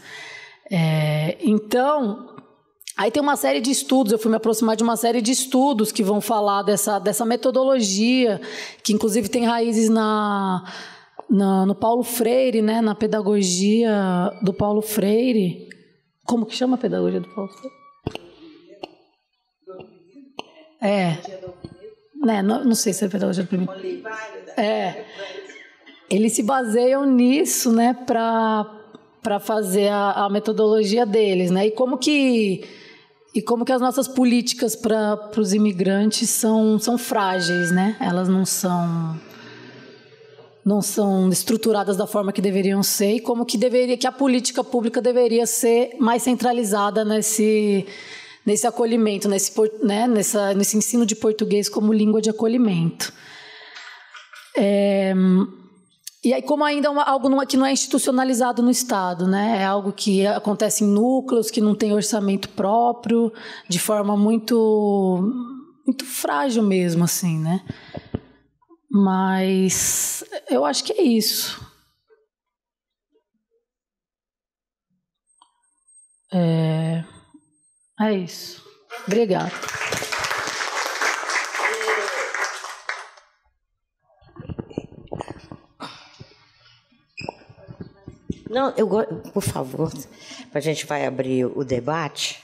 Então, aí tem uma série de estudos, eu fui me aproximar de uma série de estudos que vão falar dessa metodologia, que, inclusive, tem raízes no Paulo Freire, né, na pedagogia do Paulo Freire. Como que chama a pedagogia do Paulo Freire? Não sei se é a pedagogia do primeiro. Eles se baseiam nisso, né, para fazer a metodologia deles, né? E como que as nossas políticas para os imigrantes são frágeis, né? Elas não são estruturadas da forma que deveriam ser, e como que a política pública deveria ser mais centralizada nesse acolhimento, nesse ensino de português como língua de acolhimento. E aí, como ainda algo que não é institucionalizado no Estado, né? É algo que acontece em núcleos, que não tem orçamento próprio, de forma muito, muito frágil mesmo, assim, né? Mas eu acho que é isso. É isso. Obrigada. Não, por favor, a gente vai abrir o debate,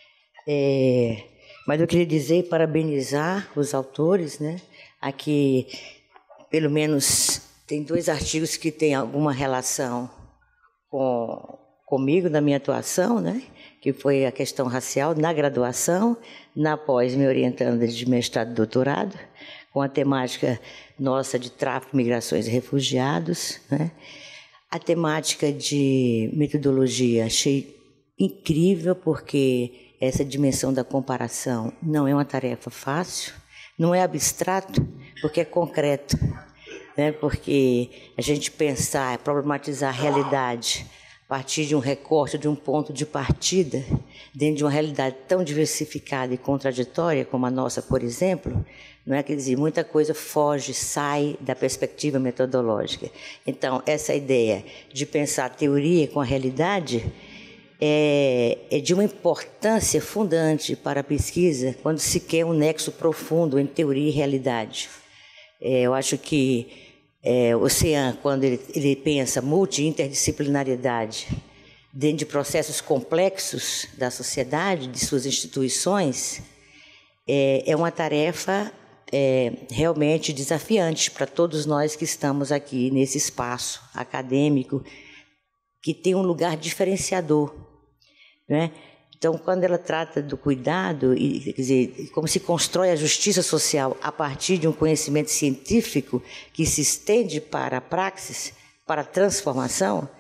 mas eu queria dizer, parabenizar os autores, né? Aqui, pelo menos, tem 2 artigos que têm alguma relação comigo, na minha atuação, né? Que foi a questão racial na graduação, na pós, me orientando de mestrado e doutorado, com a temática nossa de tráfico, migrações e refugiados, né? A temática de metodologia achei incrível, porque essa dimensão da comparação não é uma tarefa fácil, não é abstrato, porque é concreto, né? Porque a gente pensar, problematizar a realidade a partir de um recorte, de um ponto de partida, dentro de uma realidade tão diversificada e contraditória como a nossa, por exemplo, não é? Quer dizer, muita coisa foge, sai da perspectiva metodológica. Então, essa ideia de pensar a teoria com a realidade é de uma importância fundante para a pesquisa quando se quer um nexo profundo entre teoria e realidade. Eu acho que o CEAN, quando ele pensa multi-interdisciplinaridade dentro de processos complexos da sociedade, de suas instituições, é uma tarefa realmente desafiante para todos nós que estamos aqui nesse espaço acadêmico, que tem um lugar diferenciador, né? Então, quando ela trata do cuidado, quer dizer, como se constrói a justiça social a partir de um conhecimento científico que se estende para a praxis, para a transformação,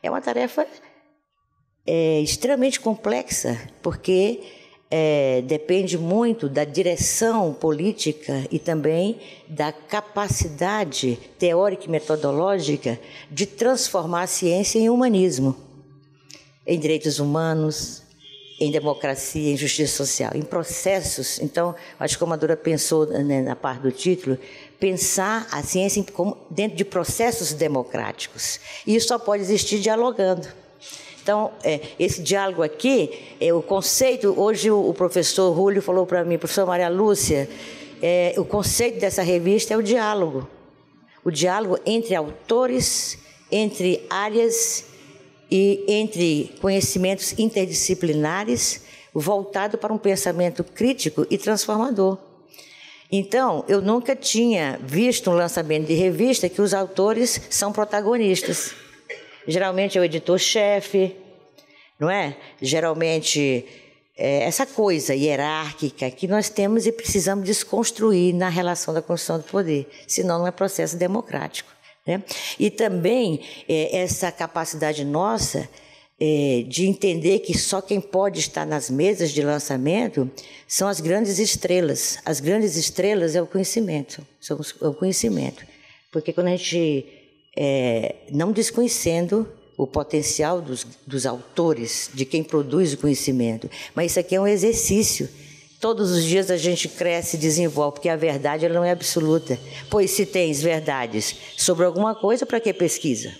é uma tarefa extremamente complexa, porque depende muito da direção política e também da capacidade teórica e metodológica de transformar a ciência em humanismo, em direitos humanos, em democracia, em justiça social, em processos. Então, acho que a Amadora pensou, né, na parte do título, pensar a ciência dentro de processos democráticos. E isso só pode existir dialogando. Então, esse diálogo aqui, o conceito, hoje o professor Rúlio falou para mim, professor Maria Lúcia, o conceito dessa revista é o diálogo entre autores, entre áreas e entre conhecimentos interdisciplinares, voltado para um pensamento crítico e transformador. Então, eu nunca tinha visto um lançamento de revista que os autores são protagonistas. Geralmente é o editor-chefe, não é? Geralmente essa coisa hierárquica que nós temos e precisamos desconstruir na relação da construção do poder, senão não é processo democrático, né? E também essa capacidade nossa de entender que só quem pode estar nas mesas de lançamento são as grandes estrelas. As grandes estrelas é o conhecimento, é o conhecimento. Porque quando a gente, não desconhecendo o potencial dos autores, de quem produz o conhecimento, mas isso aqui é um exercício. Todos os dias a gente cresce e desenvolve, porque a verdade ela não é absoluta. Pois se tens verdades sobre alguma coisa, para que pesquisa?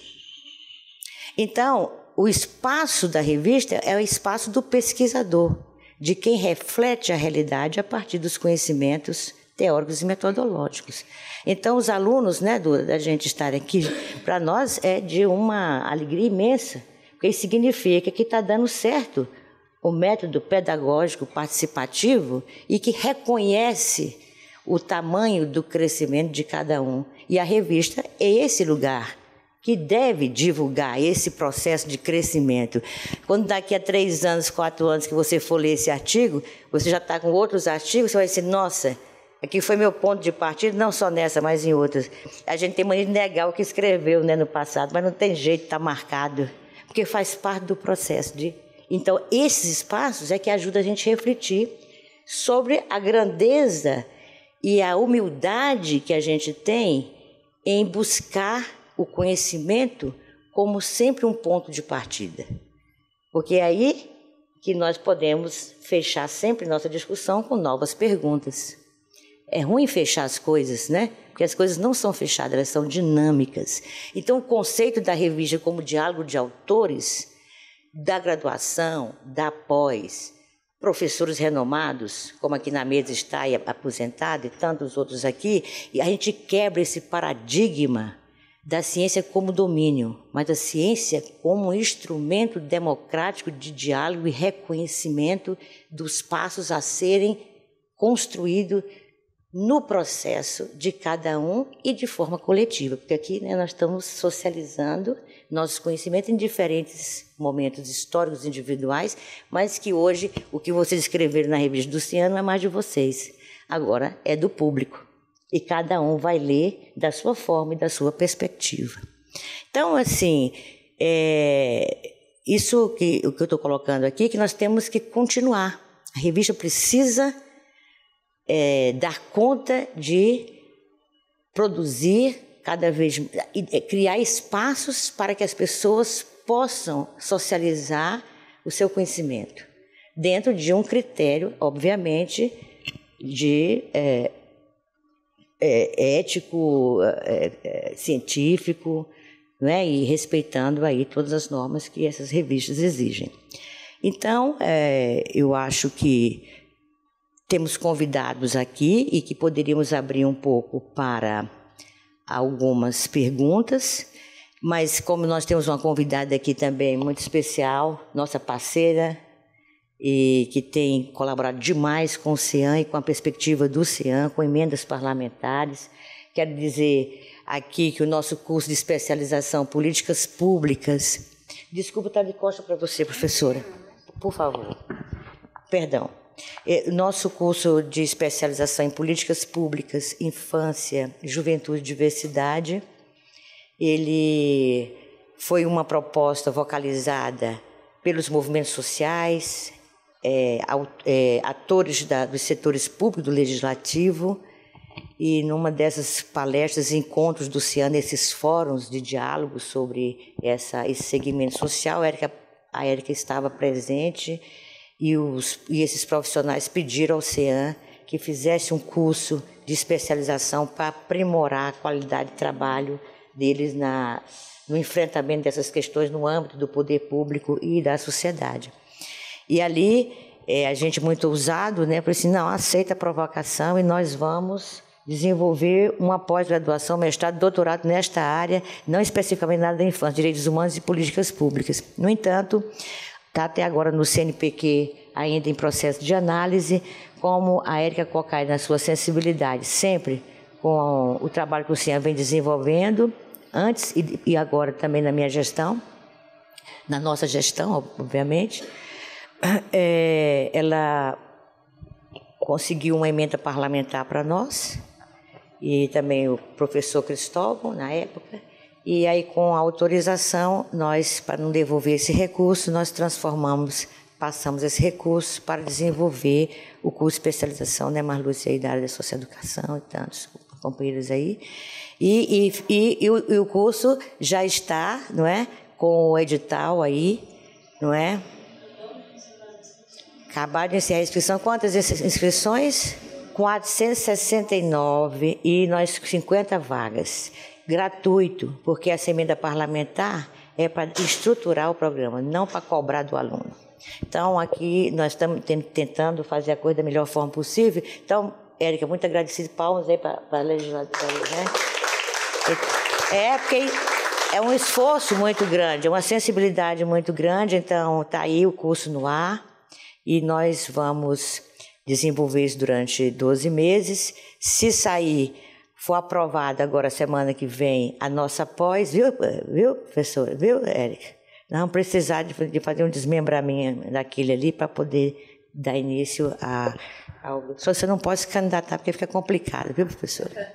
Então, o espaço da revista é o espaço do pesquisador, de quem reflete a realidade a partir dos conhecimentos teóricos e metodológicos. Então, os alunos, né, da gente estar aqui, para nós é de uma alegria imensa, porque isso significa que está dando certo o método pedagógico participativo e que reconhece o tamanho do crescimento de cada um. E a revista é esse lugar que deve divulgar esse processo de crescimento. Quando daqui a 3 anos, 4 anos que você for ler esse artigo, você já está com outros artigos, você vai dizer, nossa, aqui foi meu ponto de partida, não só nessa, mas em outras. A gente tem mania de negar o que escreveu, né, no passado, mas não tem jeito, está marcado, porque faz parte do processo de... Então, esses espaços é que ajudam a gente a refletir sobre a grandeza e a humildade que a gente tem em buscar o conhecimento como sempre um ponto de partida. Porque é aí que nós podemos fechar sempre nossa discussão com novas perguntas. É ruim fechar as coisas, né? Porque as coisas não são fechadas, elas são dinâmicas. Então, o conceito da revista como diálogo de autores, da graduação, da pós, professores renomados, como aqui na mesa está aposentado e tantos outros aqui, e a gente quebra esse paradigma da ciência como domínio, mas da ciência como um instrumento democrático de diálogo e reconhecimento dos passos a serem construídos no processo de cada um e de forma coletiva, porque aqui, né, nós estamos socializando nossos conhecimentos em diferentes momentos históricos individuais, mas que hoje o que vocês escreveram na revista do CIAN não é mais de vocês, agora é do público. E cada um vai ler da sua forma e da sua perspectiva. Então, assim, o que eu estou colocando aqui é que nós temos que continuar. A revista precisa dar conta de produzir cada vez, criar espaços para que as pessoas possam socializar o seu conhecimento, dentro de um critério, obviamente, de ético, científico, né, e respeitando aí todas as normas que essas revistas exigem. Então, eu acho que temos convidados aqui e que poderíamos abrir um pouco para algumas perguntas, mas como nós temos uma convidada aqui também muito especial, nossa parceira, e que tem colaborado demais com o CIAN e com a perspectiva do CIAN, com emendas parlamentares. Quero dizer aqui que o nosso curso de especialização em políticas públicas... Desculpa estar de costa para você, professora. Por favor. Perdão. Nosso curso de especialização em políticas públicas, infância, juventude e diversidade, ele foi uma proposta vocalizada pelos movimentos sociais, atores dos setores público do Legislativo, e numa dessas palestras, encontros do CIAN, nesses fóruns de diálogo sobre esse segmento social, a Érica estava presente e esses profissionais pediram ao CIAN que fizesse um curso de especialização para aprimorar a qualidade de trabalho deles no enfrentamento dessas questões no âmbito do poder público e da sociedade. E ali, a gente muito ousado, né, falou assim, não, aceita a provocação e nós vamos desenvolver uma pós-graduação, mestrado, doutorado nesta área, não especificamente na área da infância, direitos humanos e políticas públicas. No entanto, está até agora no CNPq, ainda em processo de análise, como a Érica Cocai, na sua sensibilidade, sempre com o trabalho que o CIAN vem desenvolvendo, antes e agora também na minha gestão, na nossa gestão, obviamente, ela conseguiu uma emenda parlamentar para nós, e também o professor Cristóvão, na época, e aí com a autorização, nós, para não devolver esse recurso, nós passamos esse recurso para desenvolver o curso de especialização, né, Marlúcia, aí da área da socioeducação e tantos companheiros aí. E o curso já está, não é, com o edital aí, não é? Acabaram de encerrar a inscrição. Quantas inscrições? 469 e nós 50 vagas. Gratuito, porque essa emenda parlamentar é para estruturar o programa, não para cobrar do aluno. Então, aqui nós estamos tentando fazer a coisa da melhor forma possível. Então, Érica, muito agradecida. Palmas aí para a legislatura, né? Porque é um esforço muito grande, é uma sensibilidade muito grande. Então, está aí o curso no ar e nós vamos desenvolver isso durante 12 meses. Se sair, for aprovada agora, semana que vem, a nossa pós, viu, professora? Viu, Érica? Nós vamos precisar de fazer um desmembramento daquele ali para poder dar início a algo. Só você não pode se candidatar, porque fica complicado, viu, professora?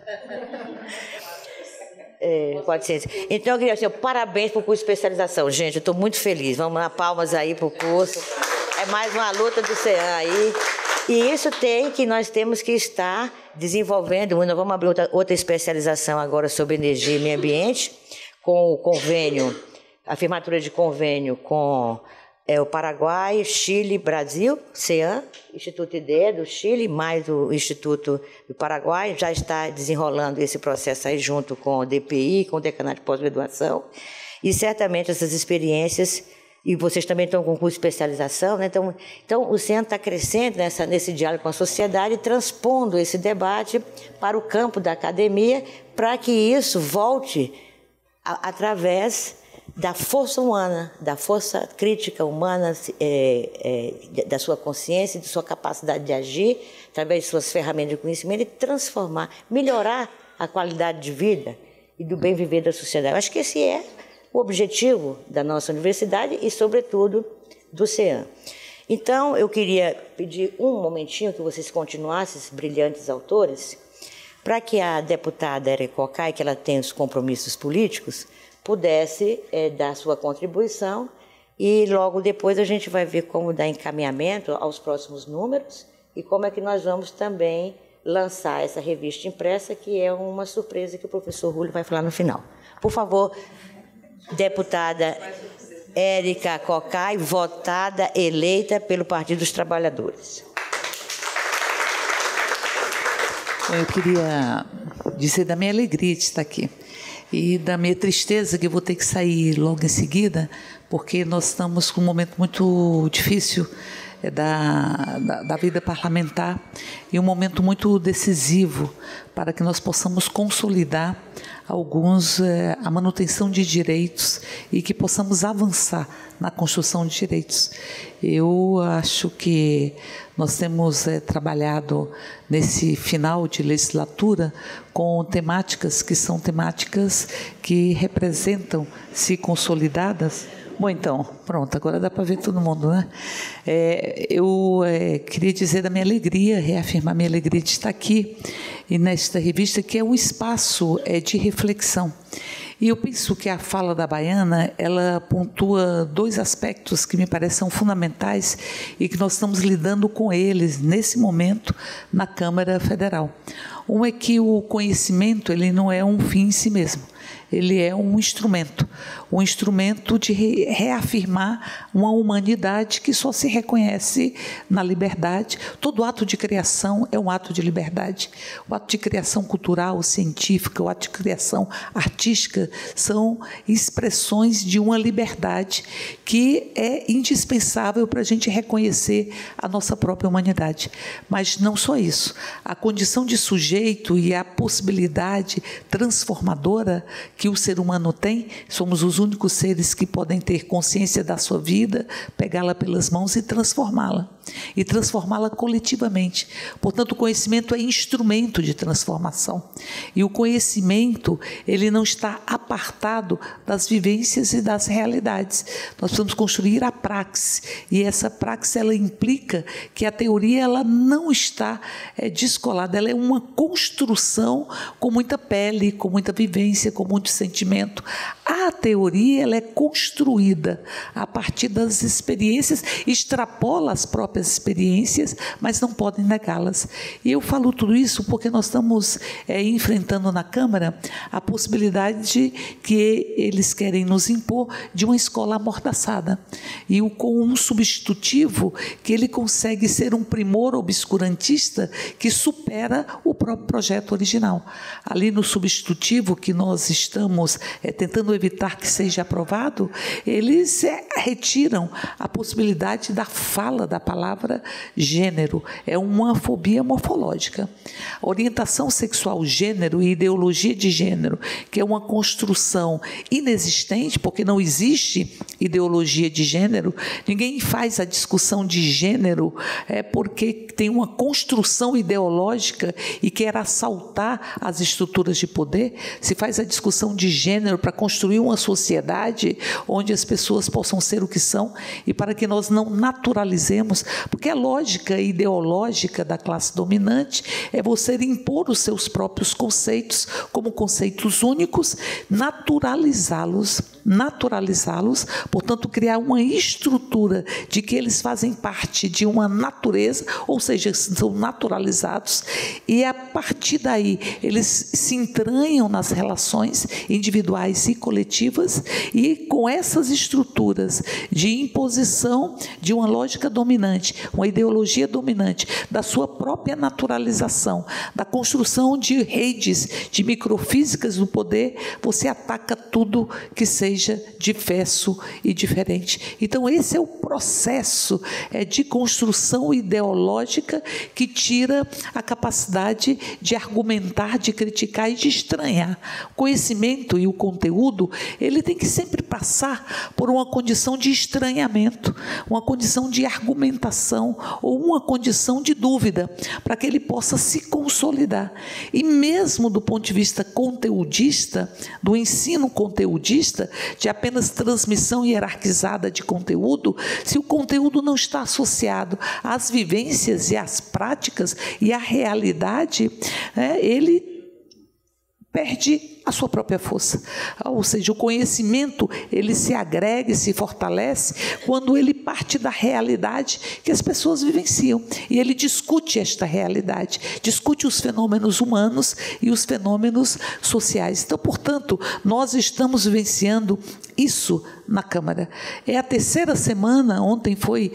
Pode ser. Então, eu queria dizer, parabéns para o curso de especialização. Gente, eu estou muito feliz. Vamos dar palmas aí para o curso. É mais uma luta do CIAN aí. E isso nós temos que estar desenvolvendo. Nós vamos abrir outra especialização agora sobre energia e meio ambiente, com o convênio, a firmatura de convênio com o Paraguai, Chile, Brasil, CIAN, Instituto IDEA do Chile, mais o Instituto do Paraguai, já está desenrolando esse processo aí junto com o DPI, com o Decanato de Pós-Graduação, e certamente essas experiências, e vocês também estão com curso de especialização, né? Então o CIAN está crescendo nesse diálogo com a sociedade, transpondo esse debate para o campo da academia, para que isso volte através da força humana, da força crítica humana, da sua consciência, de sua capacidade de agir, através de suas ferramentas de conhecimento, e transformar, melhorar a qualidade de vida e do bem viver da sociedade. Eu acho que esse é o objetivo da nossa universidade e, sobretudo, do CIAN. Então, eu queria pedir um momentinho que vocês continuassem, esses brilhantes autores, para que a deputada Érica Cocai, que ela tem os compromissos políticos, pudesse dar sua contribuição, e logo depois a gente vai ver como dar encaminhamento aos próximos números e como é que nós vamos também lançar essa revista impressa, que é uma surpresa que o professor Rúlio vai falar no final. Por favor, deputada Érica Cocai, votada, eleita pelo Partido dos Trabalhadores. Eu queria dizer da minha alegria de estar aqui e da minha tristeza que eu vou ter que sair logo em seguida, porque nós estamos com um momento muito difícil da vida parlamentar e um momento muito decisivo para que nós possamos consolidar a manutenção de direitos e que possamos avançar na construção de direitos. Eu acho que nós temos trabalhado nesse final de legislatura com temáticas que são temáticas que representam, se consolidadas. Bom, então, pronto, agora dá para ver todo mundo, né? Eu queria dizer da minha alegria, reafirmar minha alegria de estar aqui e nesta revista, que é um espaço de reflexão. E eu penso que a fala da Baiana, ela pontua 2 aspectos que me parecem fundamentais e que nós estamos lidando com eles nesse momento na Câmara Federal. Um é que o conhecimento, ele não é um fim em si mesmo. Ele é um instrumento de reafirmar uma humanidade que só se reconhece na liberdade. Todo ato de criação é um ato de liberdade. O ato de criação cultural, científica, o ato de criação artística são expressões de uma liberdade que é indispensável para a gente reconhecer a nossa própria humanidade. Mas não só isso. A condição de sujeito e a possibilidade transformadora que o ser humano tem, somos os únicos seres que podem ter consciência da sua vida, pegá-la pelas mãos e transformá-la coletivamente. Portanto, o conhecimento é instrumento de transformação. E o conhecimento, ele não está apartado das vivências e das realidades. Nós precisamos construir a praxis, e essa praxis, ela implica que a teoria, ela não está descolada, ela é uma construção com muita pele, com muita vivência, com muito sentimento. A teoria, ela é construída a partir das experiências, extrapola as próprias experiências, mas não podem negá-las. E eu falo tudo isso porque nós estamos enfrentando na Câmara a possibilidade que eles querem nos impor de uma escola amordaçada. E com um substitutivo que ele consegue ser um primor obscurantista que supera o próprio projeto original. Ali no substitutivo que nós estamos tentando evitar que seja aprovado, eles retiram a possibilidade da fala da palavra gênero. É uma fobia morfológica. Orientação sexual, gênero e ideologia de gênero, que é uma construção inexistente, porque não existe ideologia de gênero. Ninguém faz a discussão de gênero porque tem uma construção ideológica e quer assaltar as estruturas de poder. Se faz a discussão de gênero para construir uma sociedade onde as pessoas possam ser o que são e para que nós não naturalizemos, porque a lógica ideológica da classe dominante é você impor os seus próprios conceitos como conceitos únicos, naturalizá-los, portanto, criar uma estrutura de que eles fazem parte de uma natureza, ou seja, são naturalizados, e a partir daí eles se entranham nas relações individuais e coletivas, e com essas estruturas de imposição de uma lógica dominante, uma ideologia dominante, da sua própria naturalização, da construção de redes, de microfísicas do poder, você ataca tudo que seja diverso e diferente. Então, esse é o processo de construção ideológica que tira a capacidade de argumentar, de criticar e de estranhar. O conhecimento e o conteúdo, ele tem que sempre passar por uma condição de estranhamento, uma condição de argumentação ou uma condição de dúvida, para que ele possa se consolidar. E mesmo do ponto de vista conteudista, do ensino conteudista, de apenas transmissão hierarquizada de conteúdo, se o conteúdo não está associado às vivências e às práticas e à realidade, ele perde a sua própria força. Ou seja, o conhecimento, ele se agrega e se fortalece quando ele parte da realidade que as pessoas vivenciam. E ele discute esta realidade, discute os fenômenos humanos e os fenômenos sociais. Então, portanto, nós estamos vivenciando isso na Câmara. É a terceira semana, ontem foi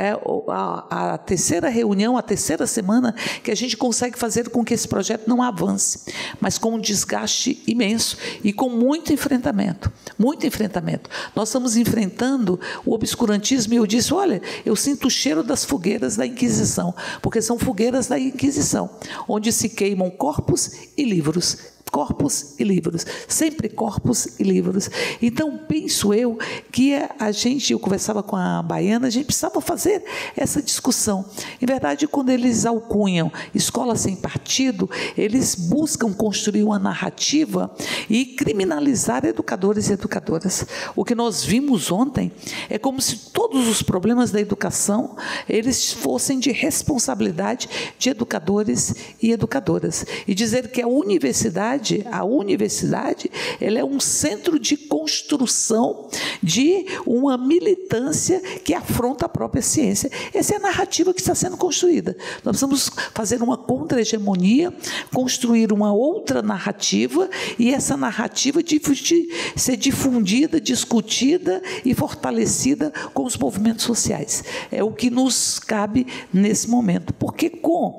a terceira reunião, a terceira semana que a gente consegue fazer com que esse projeto não avance, mas com um desgaste imenso e com muito enfrentamento, muito enfrentamento. Nós estamos enfrentando o obscurantismo e eu disse, olha, eu sinto o cheiro das fogueiras da Inquisição, porque são fogueiras da Inquisição, onde se queimam corpos e livros. Corpos e livros, sempre corpos e livros. Então, penso eu que eu conversava com a Baiana, a gente precisava fazer essa discussão. Em verdade, quando eles alcunham escola sem partido, eles buscam construir uma narrativa e criminalizar educadores e educadoras. O que nós vimos ontem é como se todos os problemas da educação, eles fossem de responsabilidade de educadores e educadoras. E dizer que a universidade universidade, ela é um centro de construção de uma militância que afronta a própria ciência. Essa é a narrativa que está sendo construída. Nós precisamos fazer uma contra-hegemonia, construir uma outra narrativa, e essa narrativa ser difundida, discutida e fortalecida com os movimentos sociais. É o que nos cabe nesse momento, porque com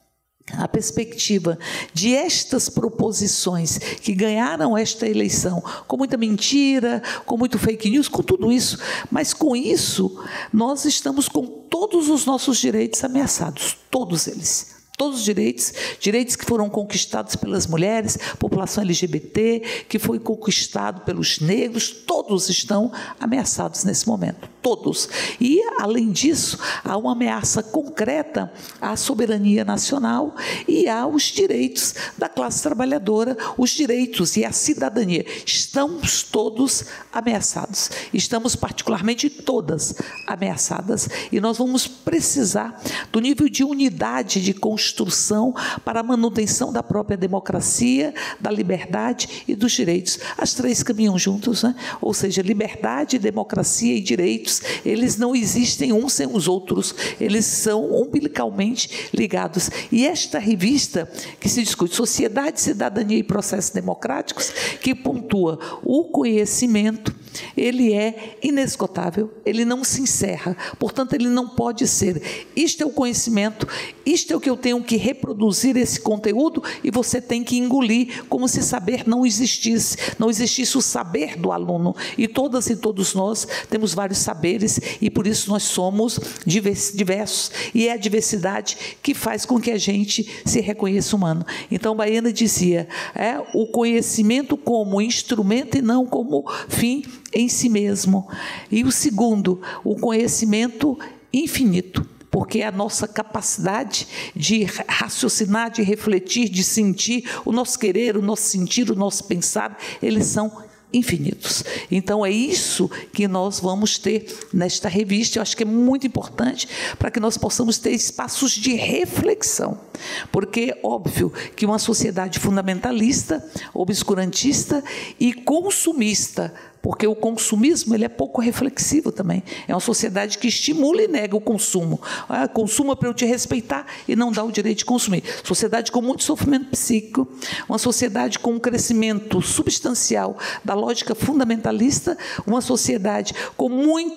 a perspectiva de estas proposições que ganharam esta eleição, com muita mentira, com muito fake news, com tudo isso, mas com isso nós estamos com todos os nossos direitos ameaçados, todos eles. Todos os direitos que foram conquistados pelas mulheres, população LGBT, que foi conquistado pelos negros, todos estão ameaçados nesse momento, todos. E, além disso, há uma ameaça concreta à soberania nacional e aos direitos da classe trabalhadora, os direitos e a cidadania. Estamos todos ameaçados, estamos particularmente todas ameaçadas, e nós vamos precisar do nível de unidade de construção para a manutenção da própria democracia, da liberdade e dos direitos. As três caminham juntos, né? Ou seja, liberdade, democracia e direitos, eles não existem uns sem os outros, eles são umbilicalmente ligados. E esta revista que se discute Sociedade, Cidadania e Processos Democráticos, que pontua o conhecimento, ele é inesgotável, ele não se encerra, portanto, ele não pode ser. Isto é o conhecimento, isto é o que eu tenho que reproduzir esse conteúdo, e você tem que engolir, como se saber não existisse o saber do aluno. E todas e todos nós temos vários saberes, e por isso nós somos diversos, e é a diversidade que faz com que a gente se reconheça humano. Então, Baena dizia, o conhecimento como instrumento e não como fim em si mesmo. E o segundo, o conhecimento infinito, porque a nossa capacidade de raciocinar, de refletir, de sentir, o nosso querer, o nosso sentir, o nosso pensar, eles são infinitos. Então, é isso que nós vamos ter nesta revista. Eu acho que é muito importante para que nós possamos ter espaços de reflexão, porque é óbvio que uma sociedade fundamentalista, obscurantista e consumista, porque o consumismo ele é pouco reflexivo também. É uma sociedade que estimula e nega o consumo. Consuma para eu te respeitar e não dá o direito de consumir. Sociedade com muito sofrimento psíquico, uma sociedade com um crescimento substancial da lógica fundamentalista, uma sociedade com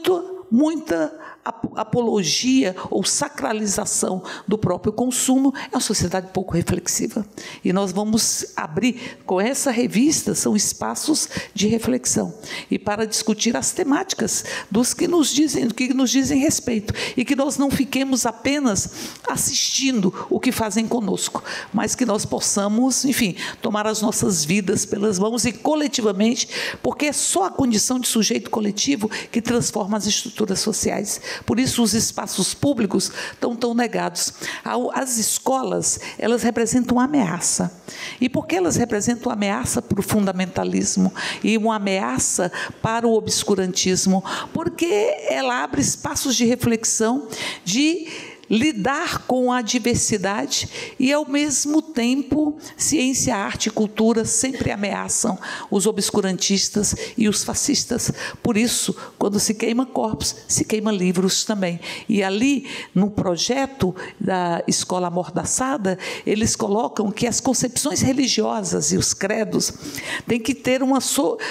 muita apologia ou sacralização do próprio consumo. É uma sociedade pouco reflexiva. E nós vamos abrir, com essa revista, são espaços de reflexão, e para discutir as temáticas dos que nos dizem respeito, e que nós não fiquemos apenas assistindo o que fazem conosco, mas que nós possamos, enfim, tomar as nossas vidas pelas mãos e coletivamente, porque é só a condição de sujeito coletivo que transforma as estruturas sociais. Por isso, os espaços públicos estão tão negados. As escolas, elas representam uma ameaça. E por que elas representam uma ameaça para o fundamentalismo e uma ameaça para o obscurantismo? Porque ela abre espaços de reflexão, de lidar com a diversidade, e, ao mesmo tempo, ciência, arte e cultura sempre ameaçam os obscurantistas e os fascistas. Por isso, quando se queima corpos, se queima livros também. E ali, no projeto da Escola Amordaçada, eles colocam que as concepções religiosas e os credos têm que ter uma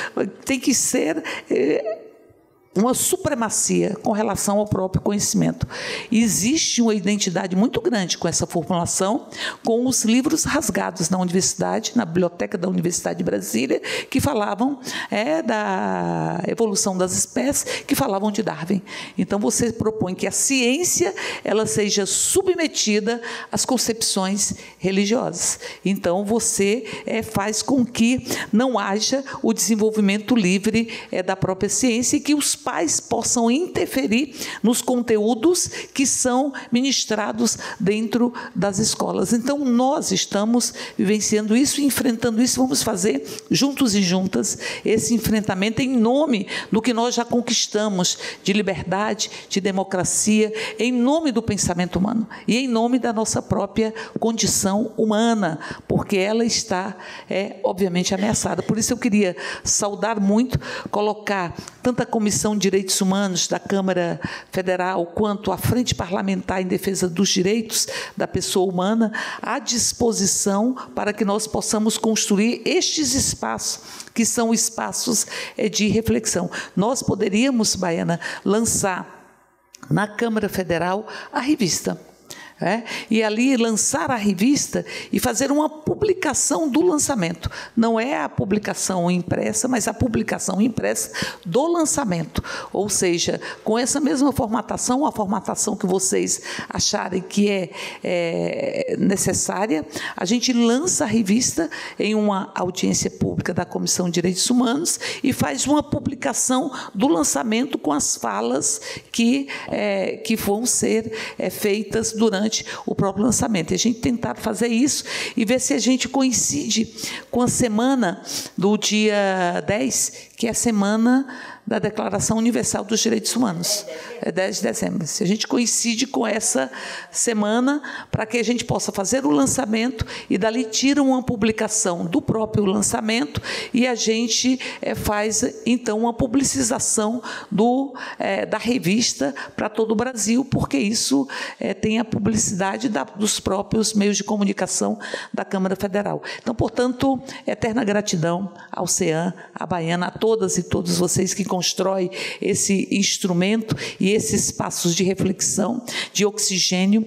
supremacia com relação ao próprio conhecimento. Existe uma identidade muito grande com essa formulação, com os livros rasgados na universidade, na biblioteca da Universidade de Brasília, que falavam da evolução das espécies, que falavam de Darwin. Então, você propõe que a ciência ela seja submetida às concepções religiosas. Então, você faz com que não haja o desenvolvimento livre da própria ciência, e que os pais possam interferir nos conteúdos que são ministrados dentro das escolas. Então, nós estamos vivenciando isso e enfrentando isso. Vamos fazer, juntos e juntas, esse enfrentamento em nome do que nós já conquistamos de liberdade, de democracia, em nome do pensamento humano e em nome da nossa própria condição humana, porque ela está, obviamente, ameaçada. Por isso eu queria saudar muito, colocar tanto a Comissão de Direitos Humanos da Câmara Federal quanto a Frente Parlamentar em Defesa dos Direitos da Pessoa Humana à disposição para que nós possamos construir estes espaços, que são espaços de reflexão. Nós poderíamos, Baiana, lançar na Câmara Federal a revista. E ali lançar a revista e fazer uma publicação do lançamento. Não é a publicação impressa, mas a publicação impressa do lançamento. Ou seja, com essa mesma formatação, a formatação que vocês acharem que é necessária, a gente lança a revista em uma audiência pública da Comissão de Direitos Humanos e faz uma publicação do lançamento com as falas que vão ser feitas durante o próprio lançamento. E a gente tentar fazer isso e ver se a gente coincide com a semana do dia 10, que é a semana da Declaração Universal dos Direitos Humanos. É 10 de dezembro. Se a gente coincide com essa semana, para que a gente possa fazer o lançamento e dali tira uma publicação do próprio lançamento e a gente faz, então, uma publicização da revista para todo o Brasil, porque isso tem a publicidade dos próprios meios de comunicação da Câmara Federal. Então, portanto, eterna gratidão ao CEAM, à Baiana, a todas e todos vocês que constrói esse instrumento e esses espaços de reflexão, de oxigênio,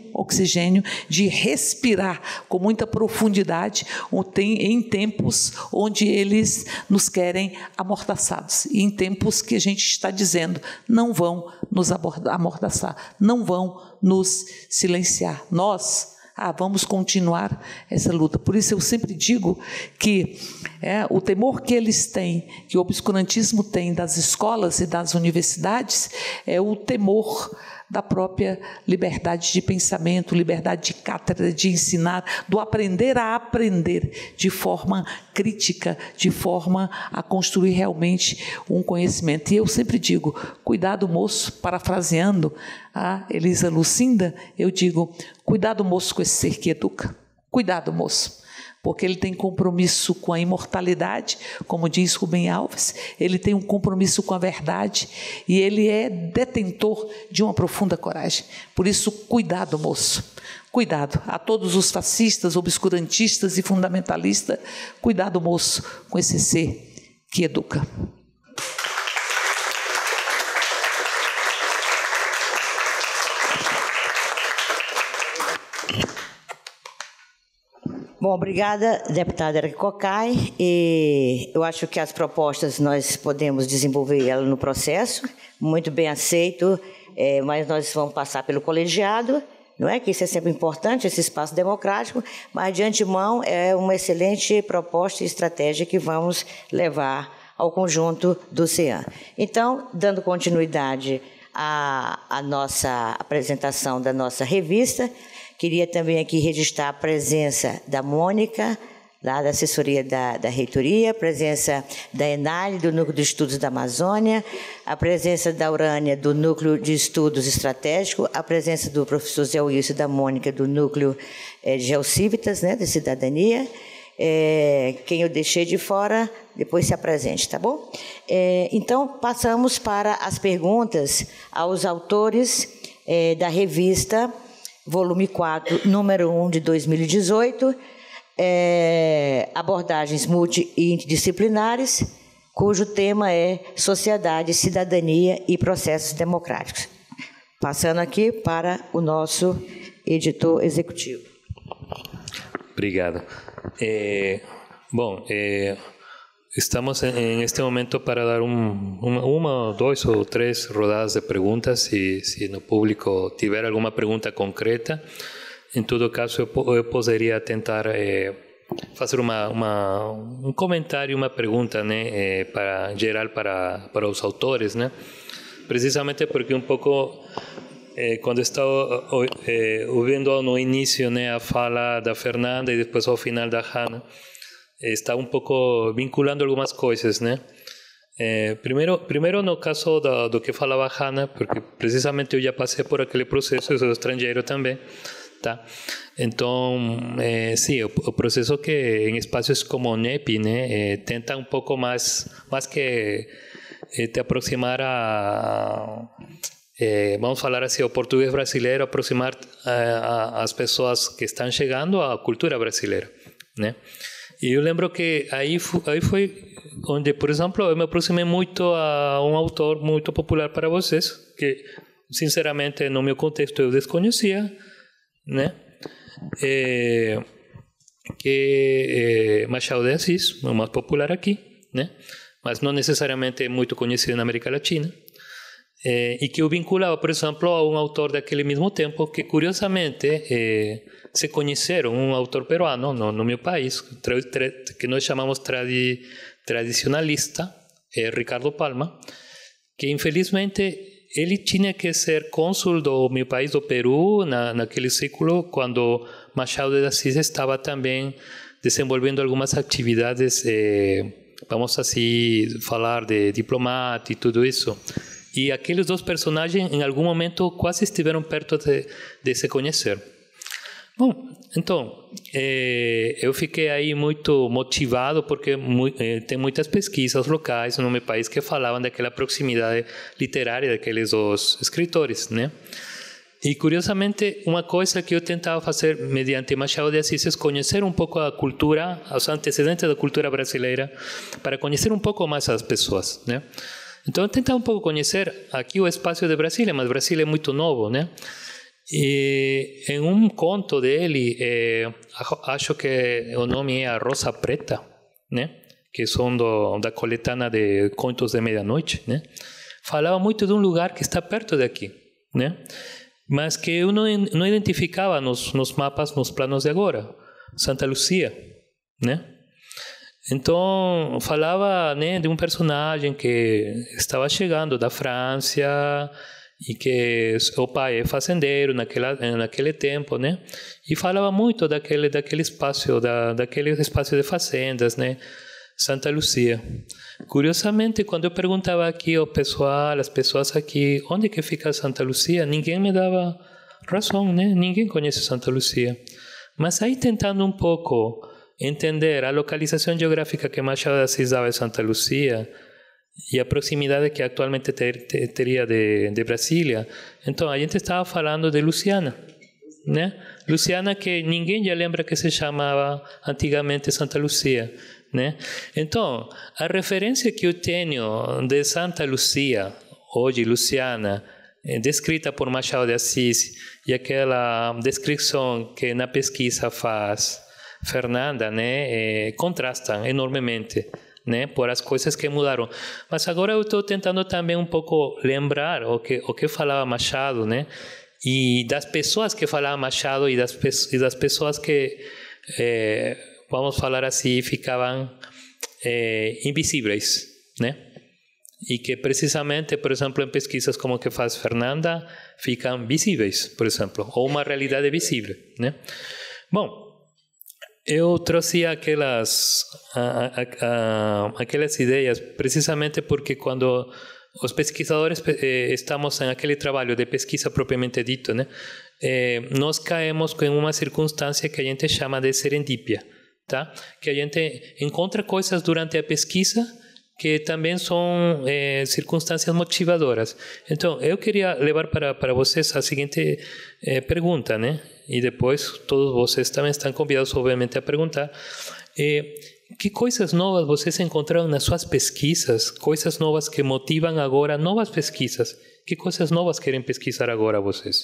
de respirar com muita profundidade em tempos onde eles nos querem amordaçados e em tempos que a gente está dizendo não vão nos amordaçar, não vão nos silenciar. Nós vamos continuar essa luta. Por isso eu sempre digo que o temor que eles têm, que o obscurantismo tem das escolas e das universidades, é o temor da própria liberdade de pensamento, liberdade de cátedra, de ensinar, do aprender a aprender de forma crítica, de forma a construir realmente um conhecimento. E eu sempre digo, cuidado, moço, parafraseando a Elisa Lucinda, eu digo, cuidado, moço, com esse ser que educa. Cuidado, moço, porque ele tem compromisso com a imortalidade, como diz Rubem Alves, ele tem um compromisso com a verdade e ele é detentor de uma profunda coragem. Por isso, cuidado, moço, cuidado. A todos os fascistas, obscurantistas e fundamentalistas, cuidado, moço, com esse ser que educa. Bom, obrigada, deputada Érica Cocai. E eu acho que as propostas nós podemos desenvolver elas no processo, muito bem aceito, mas nós vamos passar pelo colegiado, não é? Que isso é sempre importante, esse espaço democrático, mas de antemão é uma excelente proposta e estratégia que vamos levar ao conjunto do CEAM. Então, dando continuidade à nossa apresentação da nossa revista, queria também aqui registrar a presença da Mônica, lá da assessoria da reitoria, a presença da Enale, do Núcleo de Estudos da Amazônia, a presença da Urânia, do Núcleo de Estudos Estratégicos, a presença do professor Zé Wilson e da Mônica, do Núcleo de Geocívitas, né, de Cidadania. Quem eu deixei de fora, depois se apresente, tá bom? Então, passamos para as perguntas aos autores da revista volume 4, número 1 de 2018, abordagens multi e interdisciplinares, cujo tema é Sociedade, Cidadania e Processos Democráticos. Passando aqui para o nosso editor executivo. Obrigado. Bom, estamos en este momento para dar uma, dois ou três rodadas de perguntas, se no público tiver alguma pergunta concreta. Em todo caso, eu poderia tentar fazer um comentário, uma pergunta, né, geral para os autores, né? precisamente porque um pouco quando estava ouvindo no início, né, a fala da Fernanda e depois ao final da Hannah, está um pouco vinculando algumas coisas, né? Primeiro no caso do que falava a Hannah, porque precisamente eu já passei por aquele processo, eu sou estrangeiro também, tá? Então, sim, o processo que em espaços como o NEP, né, tenta um pouco mais que te aproximar vamos falar assim, o português brasileiro, aproximar as pessoas que estão chegando à cultura brasileira, né? E eu lembro que aí foi onde, por exemplo, eu me aproximei muito a um autor muito popular para vocês, que, sinceramente, no meu contexto eu desconhecia, né? Que é Machado de Assis, o mais popular aqui, né? Mas não necessariamente muito conhecido na América Latina. E que o vinculava, por exemplo, a um autor daquele mesmo tempo, que curiosamente se conheceram, um autor peruano no meu país, que nós chamamos tradicionalista, Ricardo Palma, que infelizmente ele tinha que ser cônsul do meu país, do Peru, naquele século, quando Machado de Assis estava também desenvolvendo algumas atividades, vamos assim falar de diplomata e tudo isso. E aqueles dois personagens, em algum momento, quase estiveram perto de se conhecer. Bom, então, eu fiquei aí muito motivado, porque tem muitas pesquisas locais no meu país que falavam daquela proximidade literária daqueles dois escritores, né? E, curiosamente, uma coisa que eu tentava fazer mediante Machado de Assis é conhecer um pouco a cultura, os antecedentes da cultura brasileira, para conhecer um pouco mais as pessoas, né? Então, eu tentava um pouco conhecer aqui o espaço de Brasília, mas Brasília é muito novo, né? E em um conto dele, acho que o nome é A Rosa Preta, né? Que são da coletânea de Contos de Meia-Noite, né? Falava muito de um lugar que está perto daqui, né? Mas que eu não identificava nos mapas, nos planos de agora. Santa Luzia, né? Então, falava, né, de um personagem que estava chegando da França e que o pai é fazendeiro naquele tempo, né? E falava muito daquele espaço, daquele espaço de fazendas, né? Santa Luzia. Curiosamente, quando eu perguntava aqui ao pessoal, as pessoas aqui, onde que fica Santa Luzia, ninguém me dava razão, né? Ninguém conhece Santa Luzia. Mas aí, tentando um pouco entender a localização geográfica que Machado de Assis dava de Santa Luzia e a proximidade que atualmente teria de Brasília, então a gente estava falando de Luciana, né? Luciana, que ninguém já lembra que se chamava antigamente Santa Luzia, né? Então, a referência que eu tenho de Santa Luzia, hoje Luciana, descrita por Machado de Assis, e aquela descrição que na pesquisa faz Fernanda, né, contrastam enormemente, né, por as coisas que mudaram. Mas agora eu estou tentando também um pouco lembrar o que falava Machado, né, e das pessoas que falavam Machado e das pessoas que, vamos falar assim, ficavam invisíveis, né, e que precisamente, por exemplo, em pesquisas como que faz Fernanda, ficam visíveis, por exemplo, ou uma realidade visível, né. Bom, eu trouxe aquelas ideias precisamente porque quando os pesquisadores estamos em aquele trabalho de pesquisa propriamente dito, né, nós caemos em uma circunstância que a gente chama de serendípia, tá? Que a gente encontra coisas durante a pesquisa que também são circunstâncias motivadoras. Então, eu queria levar para vocês a seguinte pergunta, né? E depois todos vocês também estão convidados, obviamente, a perguntar. Que coisas novas vocês encontraram nas suas pesquisas? Coisas novas que motivam agora novas pesquisas? Que coisas novas querem pesquisar agora vocês?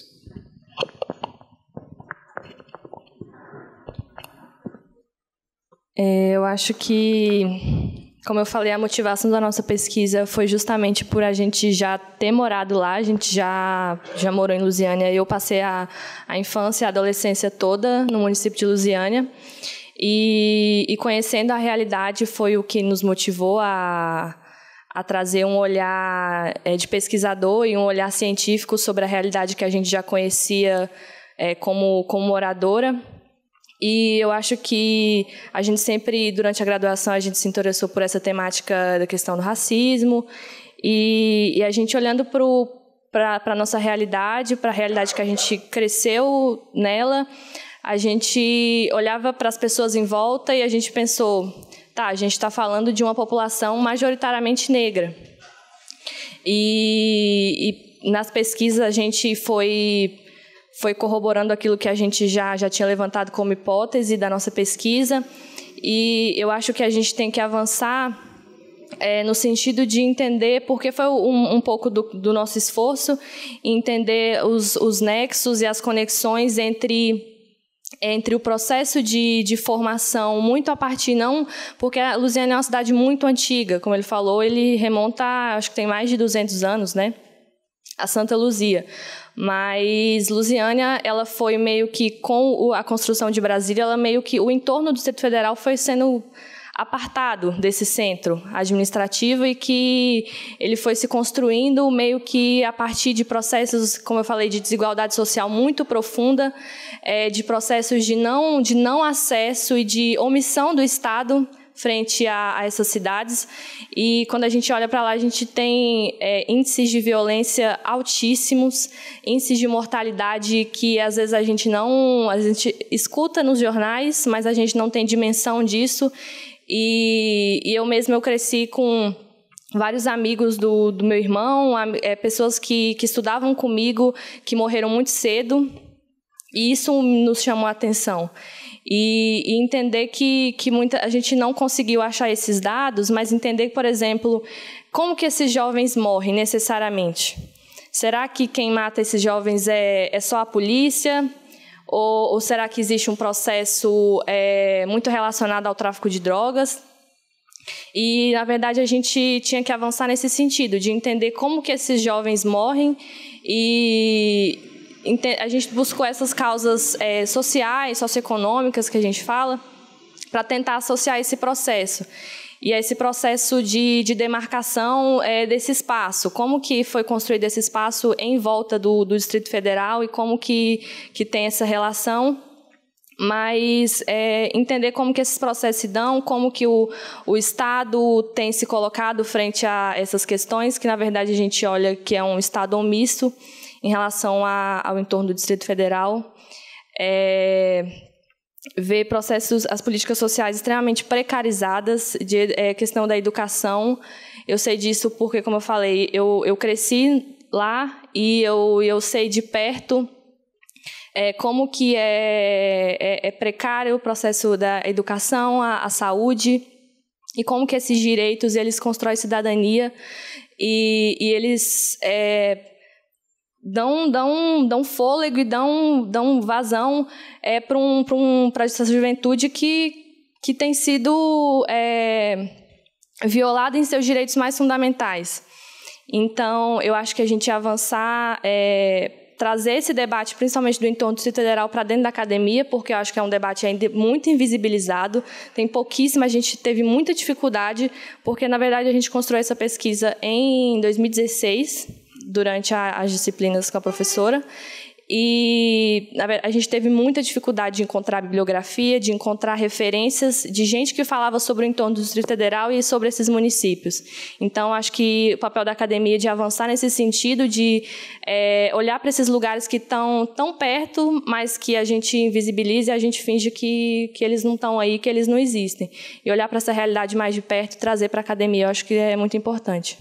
Eu acho que, como eu falei, a motivação da nossa pesquisa foi justamente por a gente já ter morado lá, a gente já morou em Lusiânia. Eu passei a infância e a adolescência toda no município de Lusiânia. E conhecendo a realidade foi o que nos motivou a trazer um olhar de pesquisador e um olhar científico sobre a realidade que a gente já conhecia como moradora. E eu acho que a gente sempre, durante a graduação, a gente se interessou por essa temática da questão do racismo, e a gente olhando para a nossa realidade, para a realidade que a gente cresceu nela, a gente olhava para as pessoas em volta e a gente pensou, tá, a gente está falando de uma população majoritariamente negra. E nas pesquisas a gente foi corroborando aquilo que a gente já tinha levantado como hipótese da nossa pesquisa, e eu acho que a gente tem que avançar no sentido de entender, porque foi um pouco do nosso esforço, entender os nexos e as conexões entre o processo de formação, muito a partir, não, porque a Lusiânia é uma cidade muito antiga, como ele falou, ele remonta, acho que tem mais de 200 anos, né? A Santa Luzia. Mas Lusiânia, ela foi meio que, com a construção de Brasília, ela meio que, o entorno do Distrito Federal foi sendo apartado desse centro administrativo, e que ele foi se construindo meio que a partir de processos, como eu falei, de desigualdade social muito profunda, de processos de não acesso e de omissão do Estado frente a essas cidades. E quando a gente olha para lá, a gente tem índices de violência altíssimos, índices de mortalidade que às vezes a gente escuta nos jornais, mas a gente não tem dimensão disso. E eu cresci com vários amigos do meu irmão, pessoas que estudavam comigo, que morreram muito cedo, e isso nos chamou a atenção. E entender que a gente não conseguiu achar esses dados, mas entender, por exemplo, como que esses jovens morrem necessariamente. Será que quem mata esses jovens é só a polícia? Ou será que existe um processo muito relacionado ao tráfico de drogas? E, na verdade, a gente tinha que avançar nesse sentido, de entender como que esses jovens morrem, e a gente buscou essas causas sociais, socioeconômicas, que a gente fala, para tentar associar esse processo. E esse processo de demarcação desse espaço, como que foi construído esse espaço em volta do Distrito Federal e como que tem essa relação, mas entender como que esses processos se dão, como que o Estado tem se colocado frente a essas questões, que na verdade a gente olha que é um Estado omisso em relação ao entorno do Distrito Federal. Ver processos, as políticas sociais extremamente precarizadas, questão da educação. Eu sei disso porque, como eu falei, eu cresci lá, e eu sei de perto como que é precário o processo da educação, a saúde, e como que esses direitos eles constroem cidadania, e eles dão fôlego e dão vazão para essa juventude que tem sido violada em seus direitos mais fundamentais. Então, eu acho que a gente avançar, trazer esse debate, principalmente do entorno do Distrito Federal, para dentro da academia, porque eu acho que é um debate ainda muito invisibilizado, a gente teve muita dificuldade, porque, na verdade, a gente construiu essa pesquisa em 2016, durante as disciplinas com a professora, e a gente teve muita dificuldade de encontrar bibliografia, de encontrar referências de gente que falava sobre o entorno do Distrito Federal e sobre esses municípios. Então, acho que o papel da academia é de avançar nesse sentido, de olhar para esses lugares que estão tão perto, mas que a gente invisibiliza e a gente finge que eles não estão aí, que eles não existem. E olhar para essa realidade mais de perto e trazer para a academia, eu acho que é muito importante.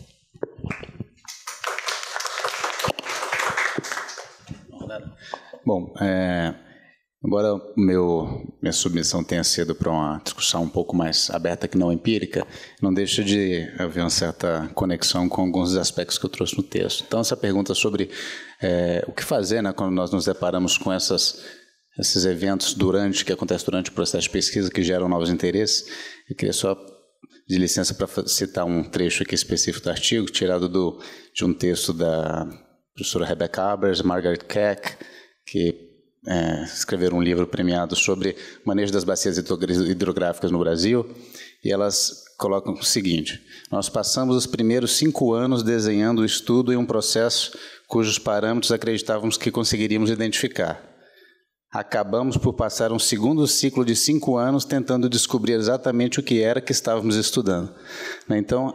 Bom, embora minha submissão tenha sido para uma discussão um pouco mais aberta que não empírica, não deixa de haver uma certa conexão com alguns dos aspectos que eu trouxe no texto. Então, essa pergunta sobre o que fazer, né, quando nós nos deparamos com esses eventos que acontecem durante o processo de pesquisa, que geram novos interesses, eu queria só de licença para citar um trecho aqui específico do artigo, tirado de um texto da professora Rebecca Abers, Margaret Keck, que escreveram um livro premiado sobre manejo das bacias hidrográficas no Brasil, e elas colocam o seguinte: nós passamos os primeiros 5 anos desenhando o estudo em um processo cujos parâmetros acreditávamos que conseguiríamos identificar. Acabamos por passar um segundo ciclo de 5 anos tentando descobrir exatamente o que era que estávamos estudando. Então,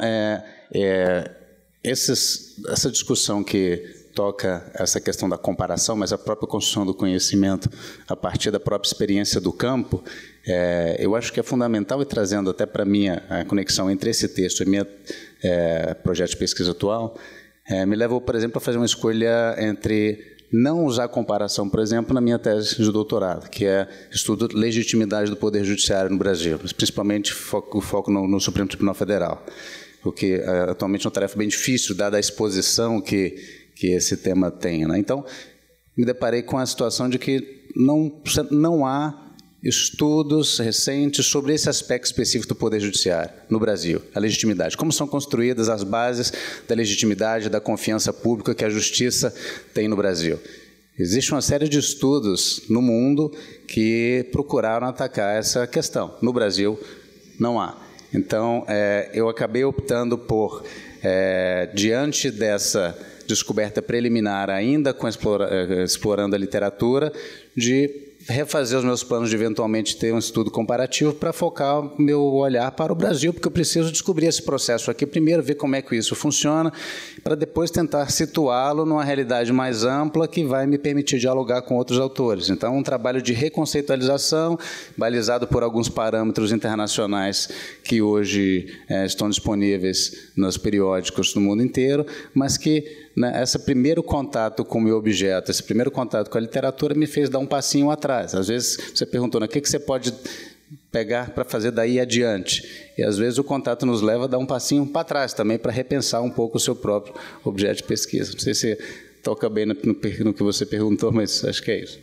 essa discussão que toca essa questão da comparação, mas a própria construção do conhecimento a partir da própria experiência do campo, eu acho que é fundamental, e trazendo até para mim a conexão entre esse texto e meu projeto de pesquisa atual, me levou, por exemplo, a fazer uma escolha entre não usar comparação, por exemplo, na minha tese de doutorado, que é estudo legitimidade do Poder Judiciário no Brasil, mas principalmente o foco no Supremo Tribunal Federal, o que atualmente é uma tarefa bem difícil, dada a exposição que esse tema tem, né? Então, me deparei com a situação de que não há estudos recentes sobre esse aspecto específico do Poder Judiciário no Brasil, a legitimidade. Como são construídas as bases da legitimidade, da confiança pública que a Justiça tem no Brasil. Existe uma série de estudos no mundo que procuraram atacar essa questão. No Brasil, não há. Então, eu acabei optando por, diante dessa descoberta preliminar, ainda explorando a literatura, de refazer os meus planos de eventualmente ter um estudo comparativo para focar o meu olhar para o Brasil, porque eu preciso descobrir esse processo aqui primeiro, ver como é que isso funciona, para depois tentar situá-lo numa realidade mais ampla que vai me permitir dialogar com outros autores. Então, um trabalho de reconceitualização, balizado por alguns parâmetros internacionais que hoje estão disponíveis nos periódicos do mundo inteiro, mas que esse primeiro contato com o meu objeto, esse primeiro contato com a literatura me fez dar um passinho atrás. Às vezes você perguntou, o que você pode pegar para fazer daí adiante? E às vezes o contato nos leva a dar um passinho para trás também, para repensar um pouco o seu próprio objeto de pesquisa. Não sei se toca bem no que você perguntou, mas acho que é isso.